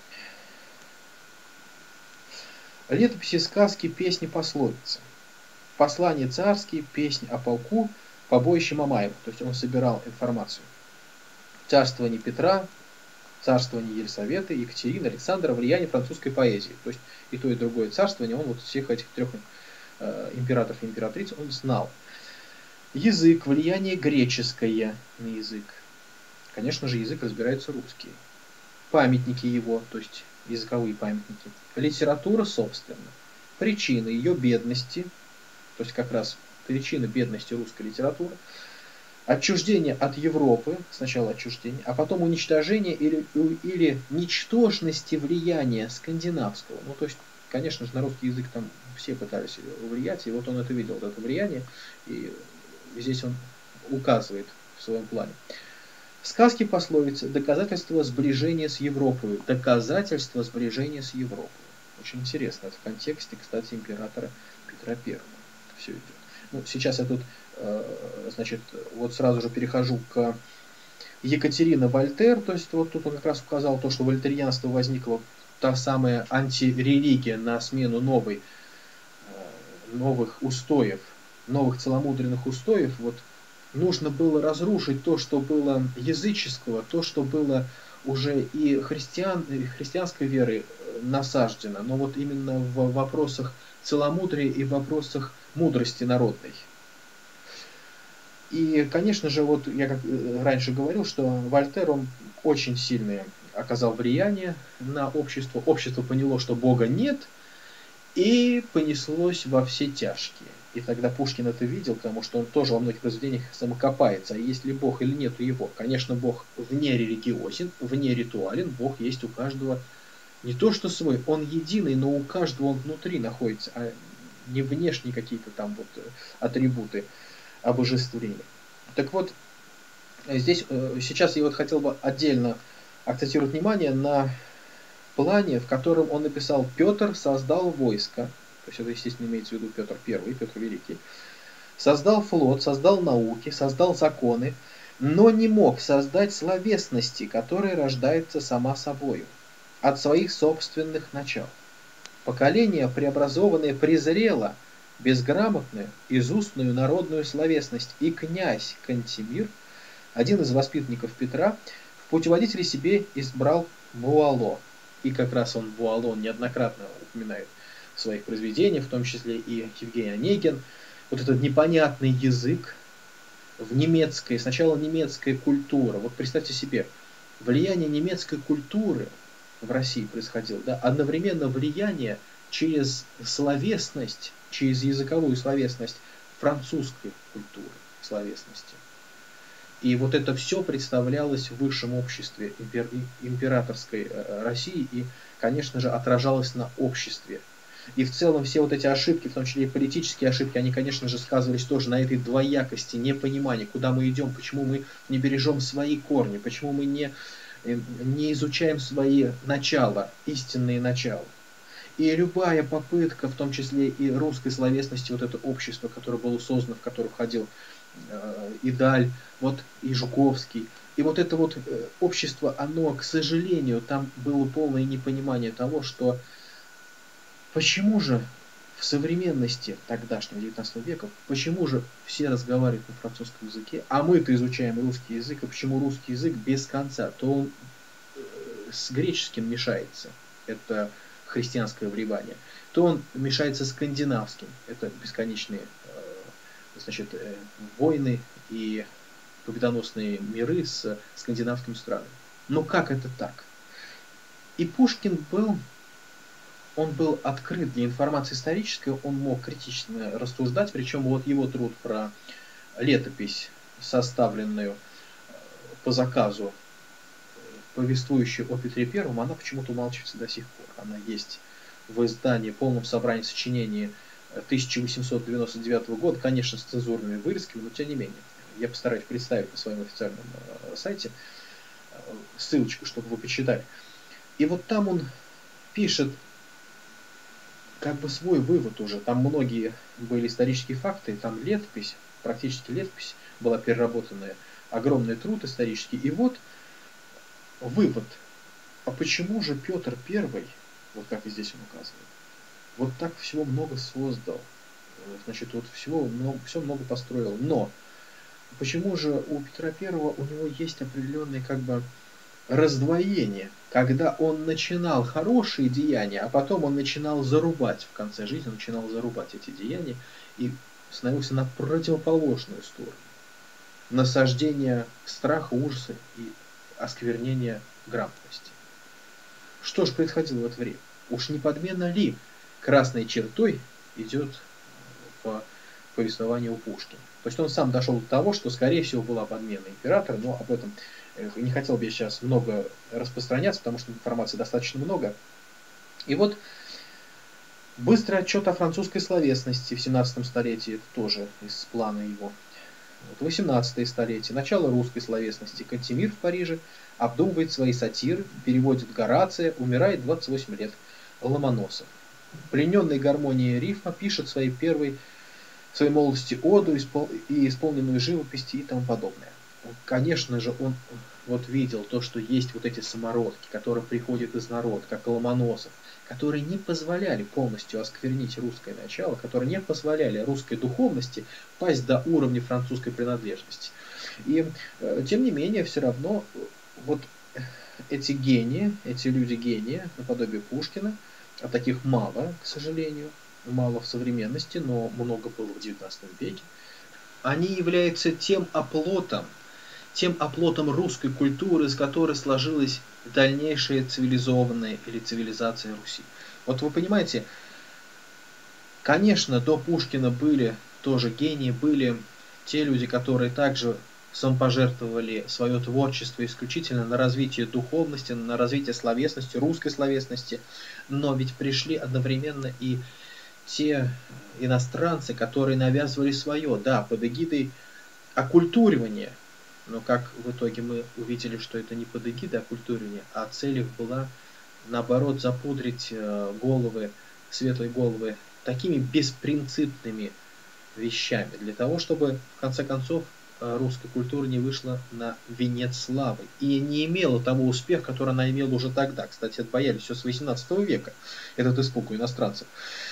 Летописи, сказки, песни, пословицы. Послания царские, песнь о полку, побоище Мамаева. То есть он собирал информацию. Царствование Петра, царствование Елисаветы, Екатерины, Александра, влияние французской поэзии. То есть и то, и другое царствование, он вот всех этих трех императоров и императриц он знал. Язык, влияние греческое на язык. Конечно же, язык разбирается русский. Памятники его, то есть языковые памятники. Литература, собственно. Причины ее бедности, то есть как раз причина бедности русской литературы. Отчуждение от Европы, сначала отчуждение, а потом уничтожение или ничтожности влияния скандинавского. Ну, то есть, конечно же, на русский язык там все пытались влиять, и вот он это видел, это влияние, и здесь он указывает в своем плане. Сказки, пословицы, доказательства сближения с Европой. Доказательства сближения с Европой. Очень интересно, это в контексте, кстати, императора Петра I. Все идет. Ну, сейчас я тут, значит, вот сразу же перехожу к Екатерине Вольтер, то есть вот тут он как раз указал то, что вольтерианство возникло, та самая антирелигия на смену новых устоев, новых целомудренных устоев. Вот нужно было разрушить то, что было языческого, то, что было уже и христианской веры насаждено, но вот именно в вопросах целомудрия и в вопросах мудрости народной. И, конечно же, вот я как раньше говорил, что Вольтер, он очень сильное оказал влияние на общество. Общество поняло, что Бога нет, и понеслось во все тяжкие. И тогда Пушкин это видел, потому что он тоже во многих произведениях самокопается, а есть ли Бог или нету его. Конечно, Бог вне религиозен, вне ритуален, Бог есть у каждого не то что свой, он единый, но у каждого он внутри находится, а не внешние какие-то там вот атрибуты обожествления. Так вот, здесь сейчас я вот хотел бы отдельно акцентировать внимание на плане, в котором он написал: Петр создал войско, то есть это, естественно, имеется в виду Петр I, Петр Великий, создал флот, создал науки, создал законы, но не мог создать словесности, которая рождается сама собою, от своих собственных начал. Поколение преобразованное презрело безграмотную, изустную народную словесность, и князь Кантемир, один из воспитанников Петра, в путеводителе себе избрал Буало. И как раз он Буало неоднократно упоминает в своих произведениях, в том числе и Евгений Онегин. Вот этот непонятный язык в немецкой, сначала немецкая культура. Вот представьте себе, влияние немецкой культуры в России происходило, да, одновременно влияние через словесность, через языковую словесность французской культуры, словесности. И вот это все представлялось в высшем обществе императорской России и, конечно же, отражалось на обществе. И в целом все вот эти ошибки, в том числе и политические ошибки, они, конечно же, сказывались тоже на этой двоякости, непонимании, куда мы идем, почему мы не бережем свои корни, почему мы не изучаем свои начала, истинные начала. И любая попытка, в том числе и русской словесности, вот это общество, которое было создано, в которое входил и Даль, вот и Жуковский, и вот это вот общество, оно, к сожалению, там было полное непонимание того, что почему же в современности тогдашнего 19 века, почему же все разговаривают на французском языке, а мы-то изучаем русский язык, и почему русский язык без конца, то он с греческим мешается, это христианское влияние, то он мешается скандинавским, это бесконечные, значит, войны и победоносные миры с скандинавскими странами. Но как это так? И Пушкин он был открыт для информации исторической, он мог критично рассуждать, причем вот его труд про летопись, составленную по заказу, повествующую о Петре I, она почему-то умалчивается до сих пор. Она есть в издании, полном собрании сочинений 1899 года, конечно, с цензурными вырезками, но тем не менее. Я постараюсь представить на своем официальном сайте ссылочку, чтобы вы почитали. И вот там он пишет как бы свой вывод уже. Там многие были исторические факты, там летопись, практически летопись была переработанная, огромный труд исторический. И вот вывод. А почему же Петр Первый, вот как и здесь он указывает, вот так всего много создал, значит, вот всего много, все много построил, но почему же у Петра Первого у него есть определенные как бы раздвоение, когда он начинал хорошие деяния, а потом он начинал зарубать в конце жизни, он начинал зарубать эти деяния и становился на противоположную сторону. Насаждение страха, ужаса и осквернение грамотности. Что же происходило в это время? Уж не подмена ли красной чертой идет в повествовании у Пушкина? То есть он сам дошел до того, что, скорее всего, была подмена императора, но об этом не хотел бы я сейчас много распространяться, потому что информации достаточно много. И вот быстрый отчет о французской словесности в 17 столетии, это тоже из плана его. 18 столетие, начало русской словесности. Кантемир в Париже обдумывает свои сатиры, переводит Горация, умирает 28 лет. Ломоносов. Плененный гармонией рифма пишет в своей молодости оду и исполненную живописи и тому подобное. Конечно же, он вот видел то, что есть вот эти самородки, которые приходят из народа, как Ломоносов, которые не позволяли полностью осквернить русское начало, которые не позволяли русской духовности пасть до уровня французской принадлежности. И тем не менее, все равно вот эти гении, эти люди гении, наподобие Пушкина, а таких мало, к сожалению, мало в современности, но много было в XIX веке, они являются тем оплотом русской культуры, из которой сложилась дальнейшая цивилизованная или цивилизация Руси. Вот вы понимаете, конечно, до Пушкина были тоже гении, были те люди, которые также самопожертвовали свое творчество исключительно на развитие духовности, на развитие словесности, русской словесности, но ведь пришли одновременно и те иностранцы, которые навязывали свое, да, под эгидой оккультуривания. Но как в итоге мы увидели, что это не под эгидой оккультуривания, а цель их была, наоборот, запудрить головы, светлые головы такими беспринципными вещами, для того, чтобы, в конце концов, русская культура не вышла на венец славы и не имела того успеха, который она имела уже тогда. Кстати, это боялись все с 18 века, этот испуг у иностранцев.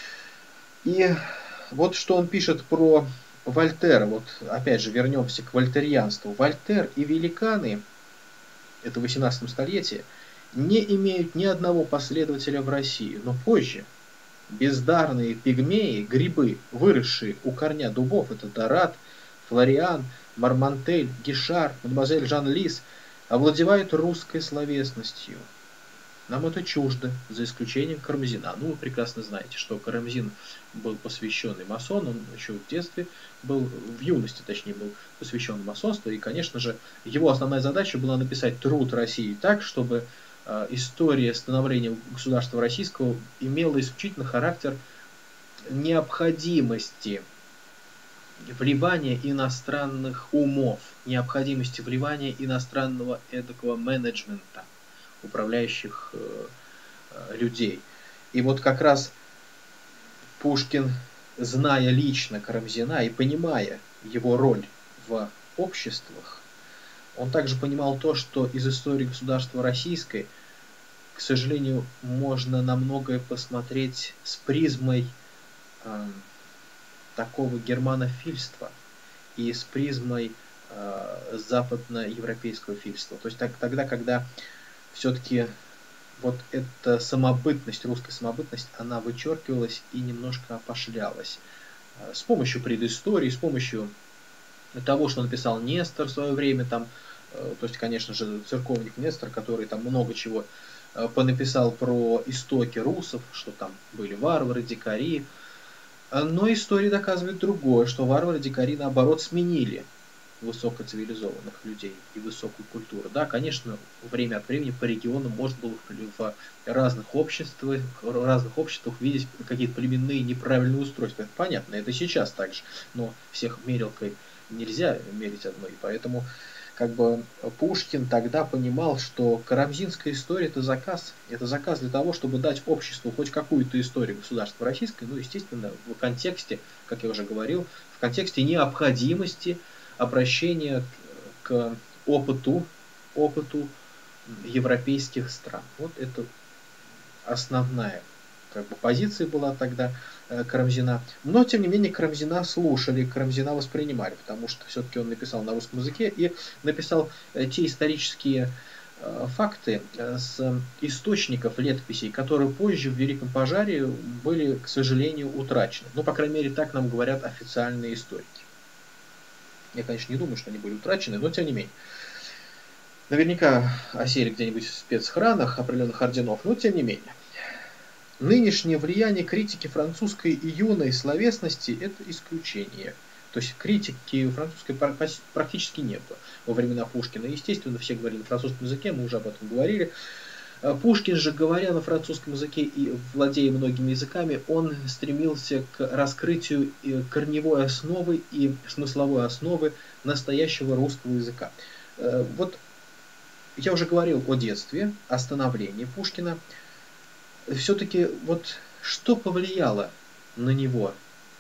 И вот что он пишет про Вольтера, вот опять же вернемся к вольтерианству. Вольтер и великаны, это 18 столетие, не имеют ни одного последователя в России, но позже бездарные пигмеи, грибы, выросшие у корня дубов, это Дорат, Флориан, Мармантель, Гишар, мадемуазель Жан-Лис, овладевают русской словесностью. Нам это чуждо, за исключением Карамзина. Ну, вы прекрасно знаете, что Карамзин был посвященный масон, он еще в детстве был, в юности точнее, был посвящен масонству, и, конечно же, его основная задача была написать труд России так, чтобы история становления государства российского имела исключительно характер необходимости вливания иностранных умов, необходимости вливания иностранного эдакого менеджмента, управляющих людей. И вот как раз Пушкин, зная лично Карамзина и понимая его роль в обществах, он также понимал то, что из истории государства российской, к сожалению, можно на многое посмотреть с призмой такого германофильства и с призмой западноевропейского фильства. То есть тогда, когда все-таки вот эта самобытность, русская самобытность, она вычеркивалась и немножко опошлялась. С помощью предыстории, с помощью того, что написал Нестор в свое время, там, то есть, конечно же, церковник Нестор, который там много чего понаписал про истоки русов, что там были варвары, дикари. Но история доказывает другое, что варвары, дикари, наоборот, сменили высокоцивилизованных людей и высокую культуру. Да, конечно, время от времени по регионам можно было в разных обществах видеть какие-то племенные неправильные устройства. Это понятно, это сейчас так же, но всех мерилкой нельзя мерить одной. Поэтому как бы Пушкин тогда понимал, что карамзинская история это заказ для того, чтобы дать обществу хоть какую-то историю государства российского, ну, естественно, в контексте, как я уже говорил, в контексте необходимости обращения к опыту европейских стран. Вот это основная позиция была тогда Карамзина. Но, тем не менее, Карамзина слушали, Карамзина воспринимали, потому что все-таки он написал на русском языке и написал те исторические факты с источников летописей, которые позже в Великом пожаре были, к сожалению, утрачены. Ну, по крайней мере, так нам говорят официальные историки. Я, конечно, не думаю, что они были утрачены, но тем не менее. Наверняка осели где-нибудь в спецхранах определенных орденов, но тем не менее. Нынешнее влияние критики французской и юной словесности – это исключение. То есть критики французской практически не было во времена Пушкина. Естественно, все говорили на французском языке, мы уже об этом говорили. Пушкин же, говоря на французском языке и владея многими языками, он стремился к раскрытию корневой основы и смысловой основы настоящего русского языка. Вот я уже говорил о детстве, о становлении Пушкина. Все-таки вот что повлияло на него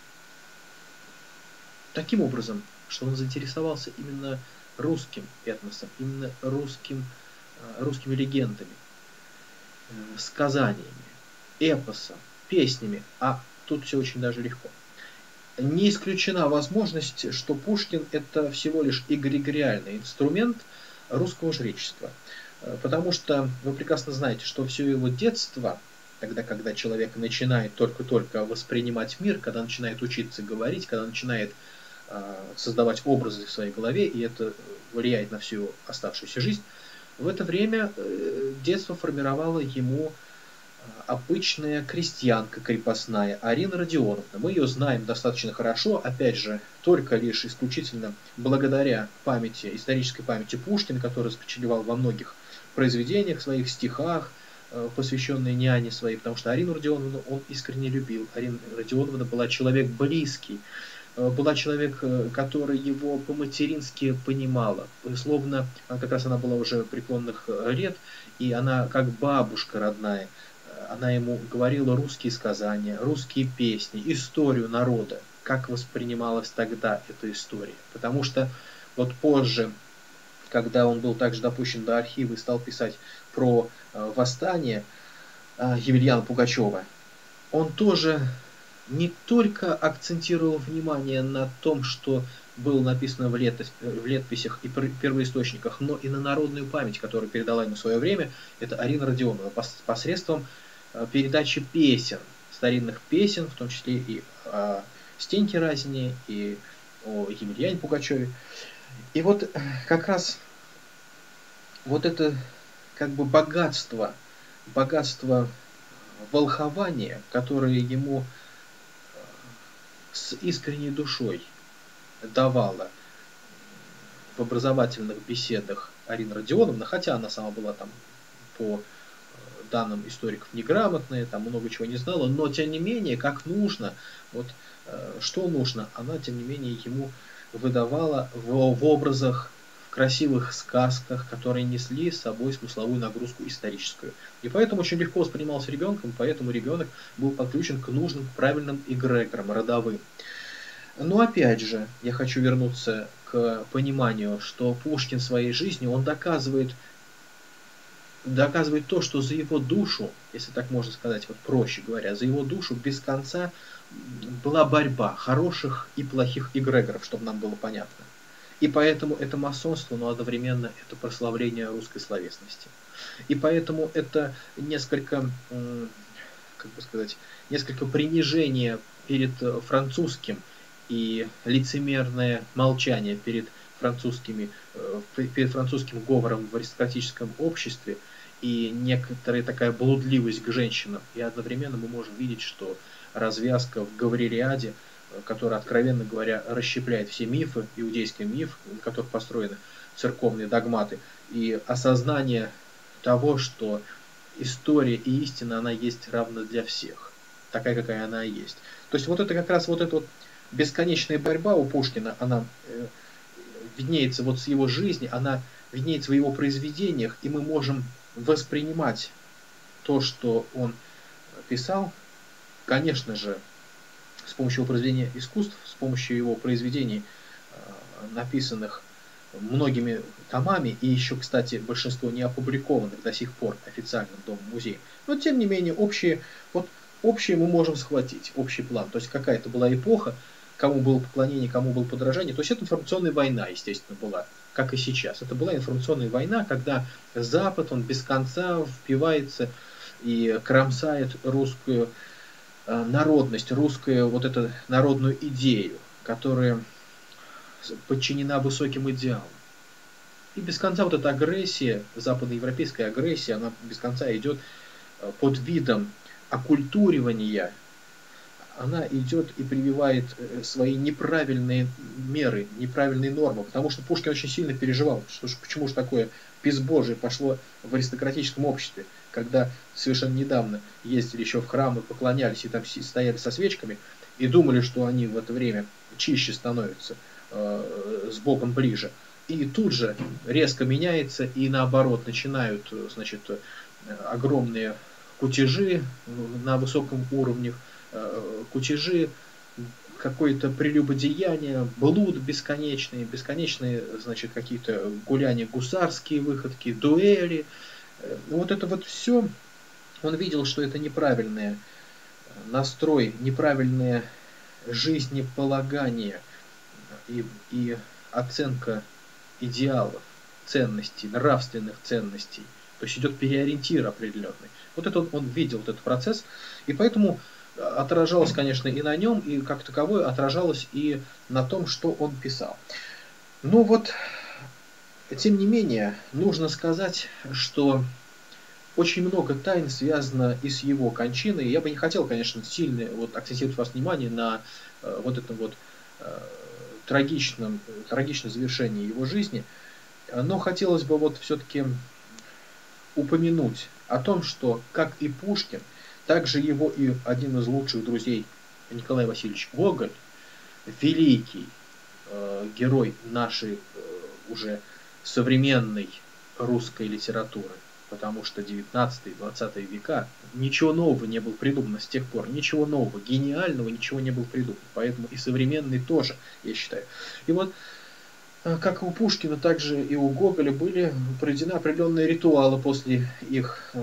таким образом, что он заинтересовался именно русским этносом, именно русскими легендами, сказаниями, эпосом, песнями, а тут все очень даже легко. Не исключена возможность, что Пушкин это всего лишь эгрегориальный инструмент русского жречества. Потому что вы прекрасно знаете, что все его детство, тогда, когда человек начинает только-только воспринимать мир, когда начинает учиться говорить, когда начинает создавать образы в своей голове, и это влияет на всю его оставшуюся жизнь, в это время детство формировало ему обычная крестьянка крепостная Арина Родионовна. Мы ее знаем достаточно хорошо, опять же, только лишь исключительно благодаря памяти, исторической памяти Пушкина, который запечатлевал во многих произведениях, своих стихах, посвященные няне своей, потому что Арину Родионовну он искренне любил. Арина Родионовна была человек близкий, была человек, который его по-матерински понимала. Словно, как раз она была уже преклонных лет, и она как бабушка родная, она ему говорила русские сказания, русские песни, историю народа, как воспринималась тогда эта история. Потому что вот позже, когда он был также допущен до архива и стал писать про восстание Емельяна Пугачева, он тоже не только акцентировал внимание на том, что было написано в летописях и первоисточниках, но и на народную память, которую передала ему в свое время, это Арина Родионова, посредством передачи песен, старинных песен, в том числе и о Стеньке Разине, и о Емельяне Пугачеве. И вот как раз вот это как бы богатство волхования, которое ему с искренней душой давала в образовательных беседах Арина Родионовна, хотя она сама была там по данным историков неграмотная, там много чего не знала, но тем не менее, как нужно, вот что нужно, она тем не менее ему выдавала в образах, в красивых сказках, которые несли с собой смысловую нагрузку историческую. И поэтому очень легко воспринимался ребенком, поэтому ребенок был подключен к нужным, правильным эгрегорам, родовым. Но опять же, я хочу вернуться к пониманию, что Пушкин своей жизнью, он доказывает то, что за его душу, если так можно сказать, вот проще говоря, за его душу без конца была борьба хороших и плохих эгрегоров, чтобы нам было понятно. И поэтому это масонство, но одновременно это прославление русской словесности. И поэтому это несколько, как бы сказать, несколько принижение перед французским и лицемерное молчание перед французским говором в аристократическом обществе и некоторая такая блудливость к женщинам. И одновременно мы можем видеть, что развязка в Гаврилиаде, которая, откровенно говоря, расщепляет все мифы, иудейский миф, на которых построены церковные догматы, и осознание того, что история и истина, она есть равна для всех, такая, какая она и есть. То есть вот это как раз вот эта вот бесконечная борьба у Пушкина, она виднеется вот с его жизни, она виднеется в его произведениях, и мы можем воспринимать то, что он писал, конечно же, с помощью его произведения искусств, с помощью его произведений, написанных многими томами, и еще, кстати, большинство не опубликованных до сих пор официальным домом-музеем. Но, тем не менее, общие мы можем схватить, общий план. То есть, какая-то была эпоха, кому было поклонение, кому было подражание. То есть, это информационная война, естественно, была, как и сейчас. Это была информационная война, когда Запад, он без конца впивается и кромсает русскую народность, русскую вот эту народную идею, которая подчинена высоким идеалам. И без конца вот эта агрессия, западноевропейская агрессия, она без конца идет под видом оккультуривания, она идет и прививает свои неправильные меры, неправильные нормы. Потому что Пушкин очень сильно переживал, почему же такое безбожие пошло в аристократическом обществе, когда совершенно недавно ездили еще в храмы, поклонялись и там стояли со свечками, и думали, что они в это время чище становятся, с Богом ближе. И тут же резко меняется, и наоборот начинают, значит, огромные кутежи на высоком уровне, кутежи, какое-то прелюбодеяние, блуд бесконечные, значит, какие-то гуляния, гусарские выходки, дуэли. Вот это вот все, он видел, что это неправильный настрой, неправильное жизнеполагание и оценка идеалов, ценностей, нравственных ценностей. То есть идет переориентир определенный. Вот это он видел, вот этот процесс, и поэтому отражалось, конечно, и на нем, и как таковое отражалось и на том, что он писал. Ну вот, тем не менее, нужно сказать, что очень много тайн связано и с его кончиной. Я бы не хотел, конечно, сильно акцентировать вас внимание на вот этом вот трагичном завершении его жизни, но хотелось бы вот все-таки упомянуть о том, что, как и Пушкин, также его и один из лучших друзей Николай Васильевич Гоголь, великий герой нашей уже современной русской литературы, потому что 19-20 века ничего нового не было придумано с тех пор, ничего нового, гениального ничего не было придумано, поэтому и современный тоже, я считаю. И вот, как и у Пушкина, также и у Гоголя были проведены определенные ритуалы после их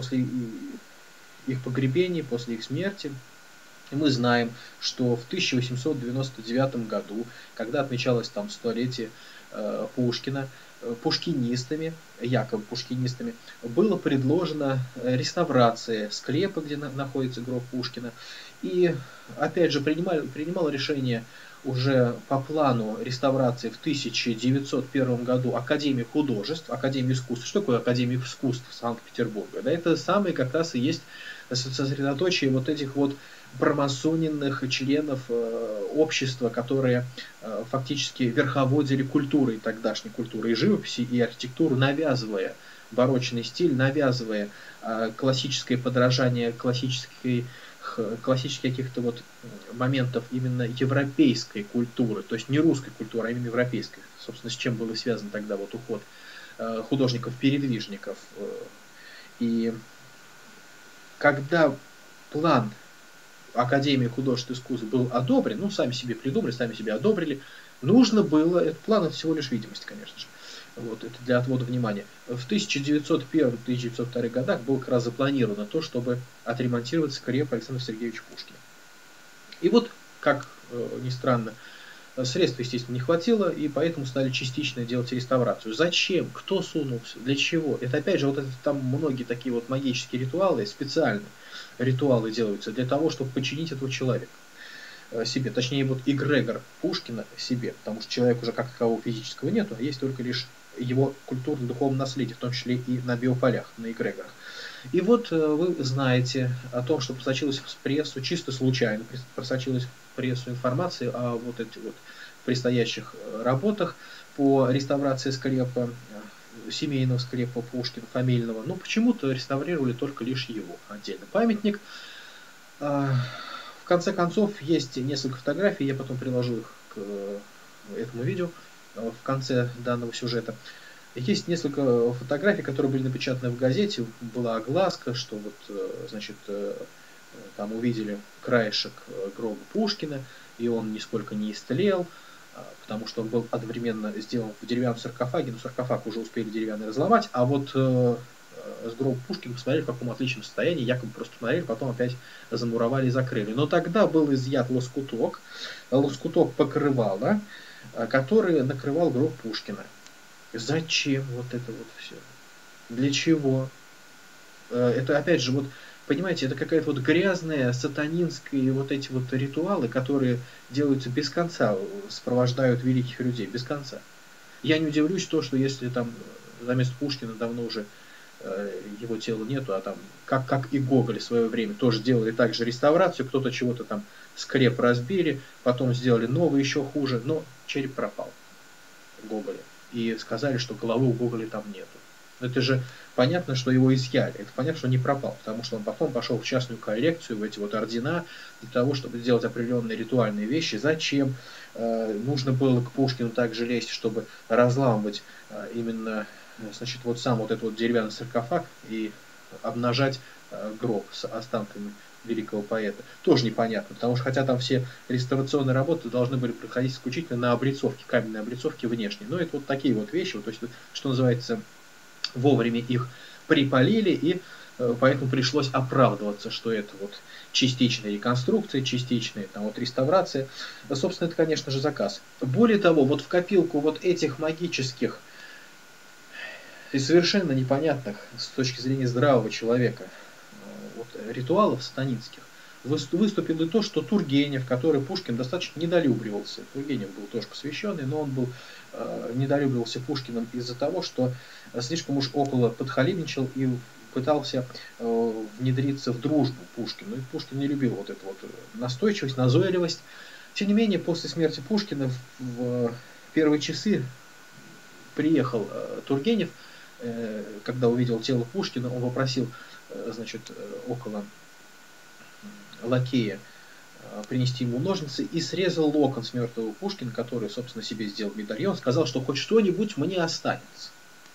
погребений, после их смерти. И мы знаем, что в 1899 году, когда отмечалось там столетие Пушкина, пушкинистами, якобы пушкинистами, была предложена реставрация склепа, где находится гроб Пушкина. И опять же принимало решение уже по плану реставрации в 1901 году Академия художеств, Академия искусств. Что такое Академия искусств Санкт-Петербурга? Да, это самое как раз и есть сосредоточие вот этих вот промасоненных членов общества, которые фактически верховодили культурой, тогдашней культурой и живописи, и архитектуру, навязывая барочный стиль, навязывая классическое подражание классических каких-то вот моментов именно европейской культуры, то есть не русской культуры, а именно европейской. Собственно, с чем был связан тогда вот уход художников-передвижников. И когда план Академии художеств и искусств был одобрен, ну, сами себе придумали, сами себе одобрили, нужно было, этот план, это всего лишь видимость, конечно же, вот, это для отвода внимания. В 1901-1902 годах было как раз запланировано то, чтобы отремонтировать склеп Александра Сергеевича Пушкина. И вот, как ни странно, средств, естественно, не хватило, и поэтому стали частично делать реставрацию. Зачем? Кто сунулся? Для чего? Это опять же, вот это, там многие такие вот магические ритуалы, специальные ритуалы делаются для того, чтобы подчинить этого человека себе. Точнее, вот эгрегор Пушкина себе, потому что человека уже как такового физического нету, а есть только лишь его культурно-духовное наследие, в том числе и на биополях, на эгрегорах. И вот вы знаете о том, что просочилась в прессу, чисто случайно просочилась в прессу информация о вот этих вот предстоящих работах по реставрации склепа, семейного склепа Пушкина, фамильного. Но почему-то реставрировали только лишь его отдельно памятник. В конце концов, есть несколько фотографий, я потом приложу их к этому видео в конце данного сюжета. Есть несколько фотографий, которые были напечатаны в газете, была огласка, что вот, значит, там увидели краешек гроба Пушкина, и он нисколько не истлел, потому что он был одновременно сделан в деревянном саркофаге, но саркофаг уже успели деревянный разломать, а вот с гроб Пушкина посмотрели, в каком отличном состоянии, якобы просто посмотрели, потом опять замуровали и закрыли. Но тогда был изъят лоскуток покрывала, который накрывал гроб Пушкина. Зачем вот это вот все? Для чего? Это опять же, вот, понимаете, это какая-то вот грязная, сатанинские вот эти вот ритуалы, которые делаются без конца, сопровождают великих людей, без конца. Я не удивлюсь то, что если там за место Пушкина давно уже его тела нету, а там, как и Гоголь в свое время, тоже делали также реставрацию, кто-то чего-то там скреп разбили, потом сделали новый еще хуже, но череп пропал Гоголя. И сказали, что головы у Гоголя там нету. Это же понятно, что его изъяли. Это понятно, что он не пропал, потому что он потом пошел в частную коллекцию, в эти вот ордена, для того, чтобы сделать определенные ритуальные вещи. Зачем? Нужно было к Пушкину также лезть, чтобы разламывать именно, значит, вот сам вот этот вот деревянный саркофаг и обнажать гроб с останками великого поэта. Тоже непонятно, потому что хотя там все реставрационные работы должны были проходить исключительно на облицовке, каменной облицовке внешней. Но это вот такие вот вещи, вот, то есть, что называется, вовремя их припалили, и поэтому пришлось оправдываться, что это вот частичная реконструкция, частичная там, вот, реставрация. Собственно, это, конечно же, заказ. Более того, вот в копилку вот этих магических и совершенно непонятных с точки зрения здравого человека вот, ритуалов сатанинских выступило и то, что Тургенев, который Пушкин достаточно недолюбливался. Тургенев был тоже посвященный, но он был недолюбливался Пушкиным из-за того, что слишком уж около подхалимничал и пытался внедриться в дружбу Пушкину. И Пушкин не любил вот эту вот настойчивость, назойливость. Тем не менее, после смерти Пушкина в первые часы приехал Тургенев, когда увидел тело Пушкина, он попросил, значит, около лакея принести ему ножницы и срезал локон с мертвого Пушкина, который, собственно, себе сделал медальон, сказал, что хоть что-нибудь мне останется.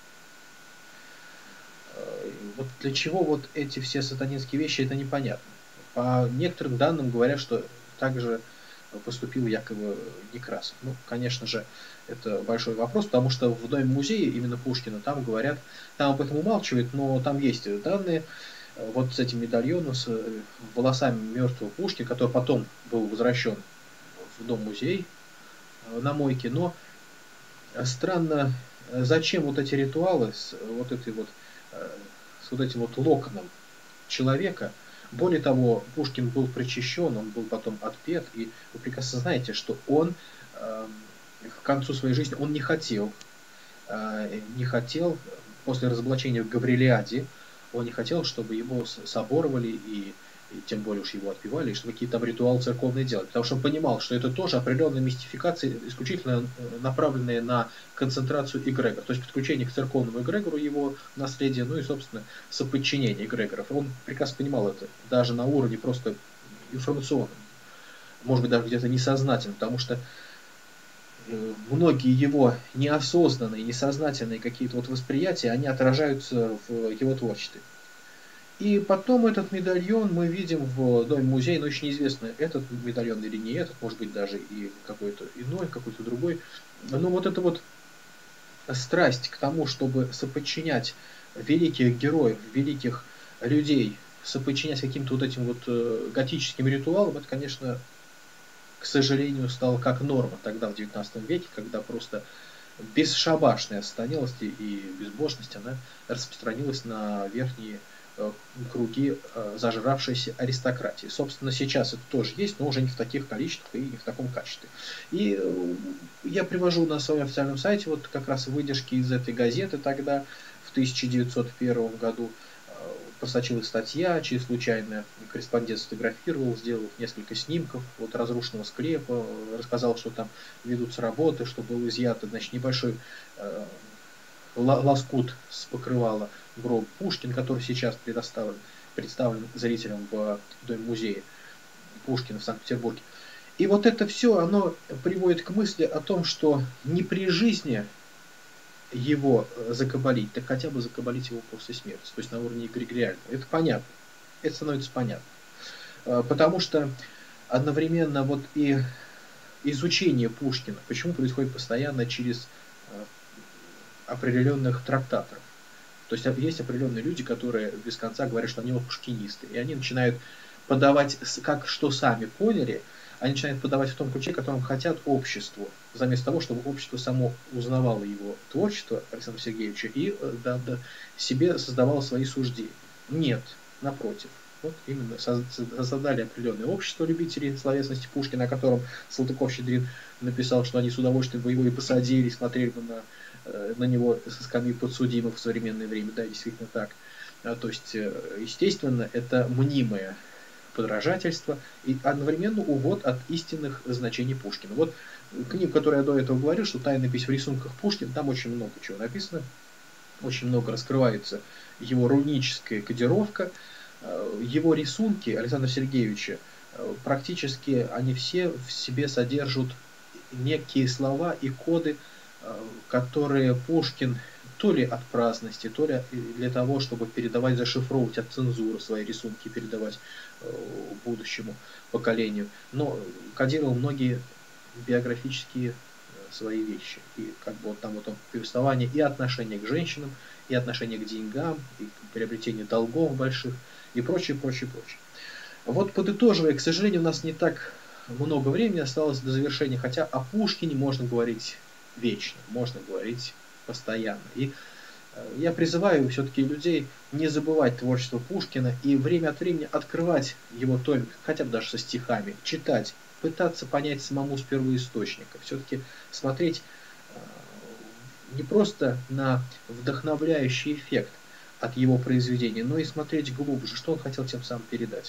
Вот для чего вот эти все сатанинские вещи, это непонятно. По некоторым данным говорят, что также поступил якобы Некрасов. Ну, конечно же, это большой вопрос, потому что в Доме музея именно Пушкина там говорят, там об этом умалчивают, но там есть данные, вот с этим медальоном, с волосами мертвого Пушкина, который потом был возвращен в Дом музей на мойке. Но странно, зачем вот эти ритуалы с вот этой вот с вот этим вот локоном человека. Более того, Пушкин был причащен, он был потом отпет, и вы прекрасно знаете, что он к концу своей жизни он не хотел после разоблачения в Гаврилиаде, он не хотел, чтобы его соборовали и тем более уж его отпевали, и чтобы какие-то там ритуалы церковные делали. Потому что он понимал, что это тоже определенная мистификация, исключительно направленная на концентрацию эгрегора, то есть подключение к церковному эгрегору его наследия, ну и, собственно, соподчинение эгрегоров. Он прекрасно понимал это, даже на уровне просто информационном, может быть, даже где-то несознательно, потому что многие его неосознанные, несознательные какие-то вот восприятия, они отражаются в его творчестве. И потом этот медальон мы видим в Доме музея, но еще неизвестно, этот медальон или не этот, может быть даже и какой-то иной, какой-то другой. Но вот эта вот страсть к тому, чтобы соподчинять великих героев, великих людей, соподчинять каким-то вот этим вот готическим ритуалам, это, конечно, к сожалению, стало как норма тогда, в 19 веке, когда просто бесшабашная остановилась и безбожность, она распространилась на верхние круги зажравшейся аристократии. Собственно, сейчас это тоже есть, но уже не в таких количествах и не в таком качестве. И я привожу на своем официальном сайте вот как раз выдержки из этой газеты тогда, в 1901 году, просочилась статья, через случайно корреспондент сфотографировал, сделал несколько снимков от разрушенного склепа, рассказал, что там ведутся работы, что был изъят, значит, небольшой лоскут с покрывала гроб Пушкин, который сейчас представлен зрителям в Доме музея Пушкина в Санкт-Петербурге. И вот это все, оно приводит к мысли о том, что не при жизни его закабалить, так хотя бы закабалить его после смерти, то есть на уровне эгрегориального. Это понятно, это становится понятно. Потому что одновременно вот и изучение Пушкина, почему происходит постоянно через определенных трактаторов. То есть есть определенные люди, которые без конца говорят, что они пушкинисты. И они начинают подавать, как что сами поняли, они начинают подавать в том ключе, которым хотят обществу, вместо того, чтобы общество само узнавало его творчество, Александра Сергеевича, и себе создавало свои суждения. Нет, напротив. Вот именно создали определенное общество любителей словесности Пушкина, о котором Салтыков-Щедрин написал, что они с удовольствием бы его и посадили, смотрели бы на него со скамьи подсудимых в современное время. Да, действительно так. То есть, естественно, это мнимое подражательство и одновременно увод от истинных значений Пушкина. Вот книга, которую я до этого говорил, что «Тайнопись в рисунках Пушкина», там очень много чего написано, очень много раскрывается его руническая кодировка, его рисунки Александра Сергеевича, практически они все в себе содержат некие слова и коды, которые Пушкин то ли от праздности, то ли для того, чтобы передавать, зашифровывать от цензуры свои рисунки, передавать будущему поколению, но кодировал многие биографические свои вещи. И как бы вот там вот повествование и отношение к женщинам, и отношение к деньгам, и приобретение долгов больших, и прочее, прочее, прочее. Вот подытоживая, к сожалению, у нас не так много времени осталось до завершения, хотя о Пушкине можно говорить вечно, можно говорить постоянно. И я призываю все-таки людей не забывать творчество Пушкина и время от времени открывать его томик, хотя бы даже со стихами, читать, пытаться понять самому с первоисточника, все-таки смотреть не просто на вдохновляющий эффект от его произведения, но и смотреть глубже, что он хотел тем самым передать.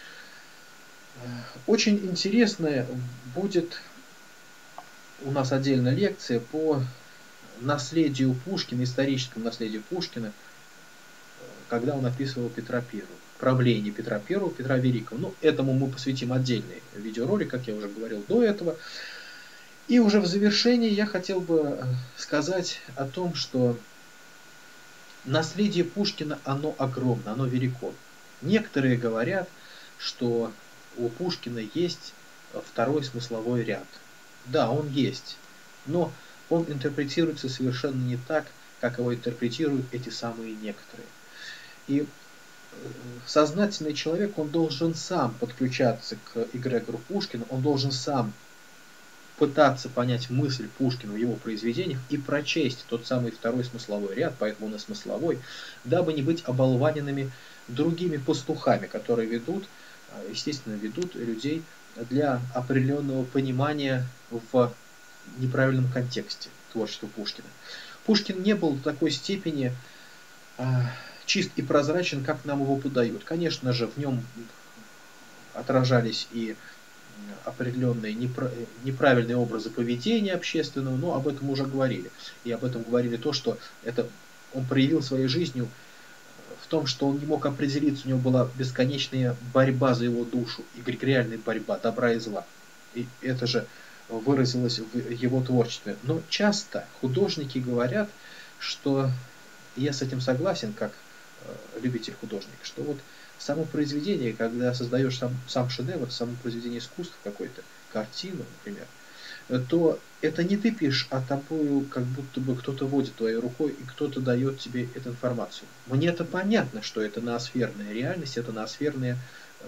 Очень интересная будет у нас отдельная лекция по наследию Пушкина, историческому наследию Пушкина, когда он описывал Петра I, правление Петра I, Петра Великого. Ну, этому мы посвятим отдельный видеоролик, как я уже говорил до этого. И уже в завершении я хотел бы сказать о том, что наследие Пушкина, оно огромно, оно велико. Некоторые говорят, что у Пушкина есть второй смысловой ряд. Да, он есть, но он интерпретируется совершенно не так, как его интерпретируют эти самые некоторые. И сознательный человек, он должен сам подключаться к эгрегору Пушкина, он должен сам пытаться понять мысль Пушкина в его произведениях и прочесть тот самый второй смысловой ряд, поэтому он и смысловой, дабы не быть оболваненными другими пастухами, которые естественно, ведут людей для определенного понимания в неправильном контексте творчества Пушкина. Пушкин не был в такой степени чист и прозрачен, как нам его подают. Конечно же, в нем отражались и определенные неправильные образы поведения общественного, но об этом уже говорили. И об этом говорили то, что он проявил своей жизнью в том, что он не мог определиться, у него была бесконечная борьба за его душу, эгрегориальная борьба добра и зла. И это же выразилось в его творчестве. Но часто художники говорят, что я с этим согласен, как любитель художника, что вот само произведение, когда создаешь сам шедевр, само произведение искусства какой-то, картину, например, то это не ты пишешь, а тобою как будто бы кто-то водит твоей рукой и кто-то дает тебе эту информацию. Мне это понятно, что это ноосферная реальность, это ноосферное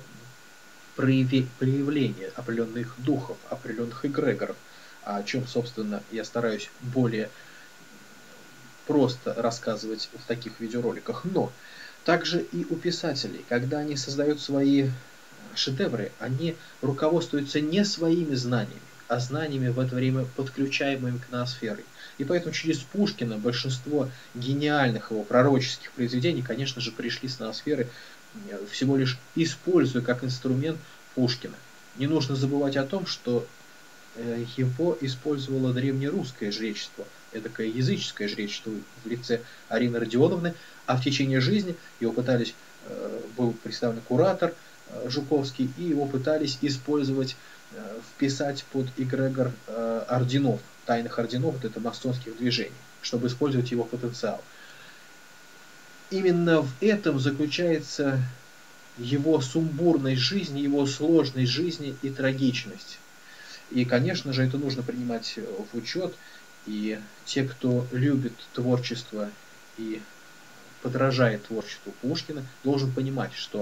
проявление определенных духов, определенных эгрегоров, о чем, собственно, я стараюсь более просто рассказывать в таких видеороликах. Но также и у писателей, когда они создают свои шедевры, они руководствуются не своими знаниями, а знаниями в это время подключаемыми к ноосфере. И поэтому через Пушкина большинство гениальных его пророческих произведений, конечно же, пришли с ноосферы, всего лишь используя как инструмент Пушкина. Не нужно забывать о том, что его использовало древнерусское жречество, эдакое языческое жречество в лице Арины Родионовны, а в течение жизни был представлен куратор Жуковский, и его пытались использовать, вписать под эгрегор орденов, тайных орденов, это масонских движений, чтобы использовать его потенциал. Именно в этом заключается его сумбурной жизни, его сложной жизни и трагичность. И, конечно же, это нужно принимать в учет. И те, кто любит творчество и подражает творчеству Пушкина, должен понимать, что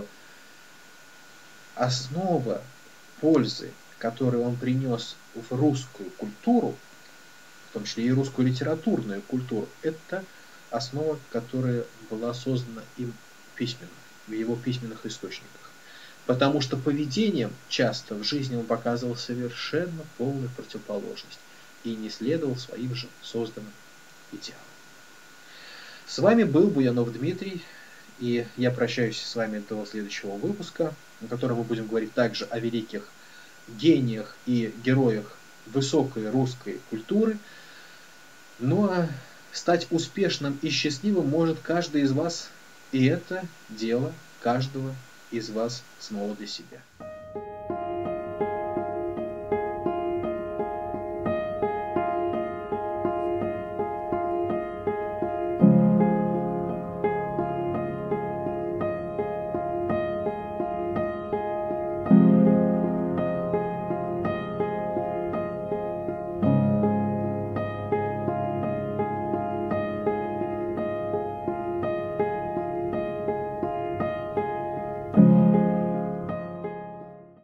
основа пользы, которую он принес в русскую культуру, в том числе и русскую литературную культуру, это основа, которая была создана им письменно, в его письменных источниках. Потому что поведением часто в жизни он показывал совершенно полную противоположность и не следовал своим же созданным идеалам. С вами был Буянов Дмитрий, и я прощаюсь с вами до следующего выпуска, на котором мы будем говорить также о великих гениях и героях высокой русской культуры. Ну а стать успешным и счастливым может каждый из вас, и это дело каждого из вас самого для себя.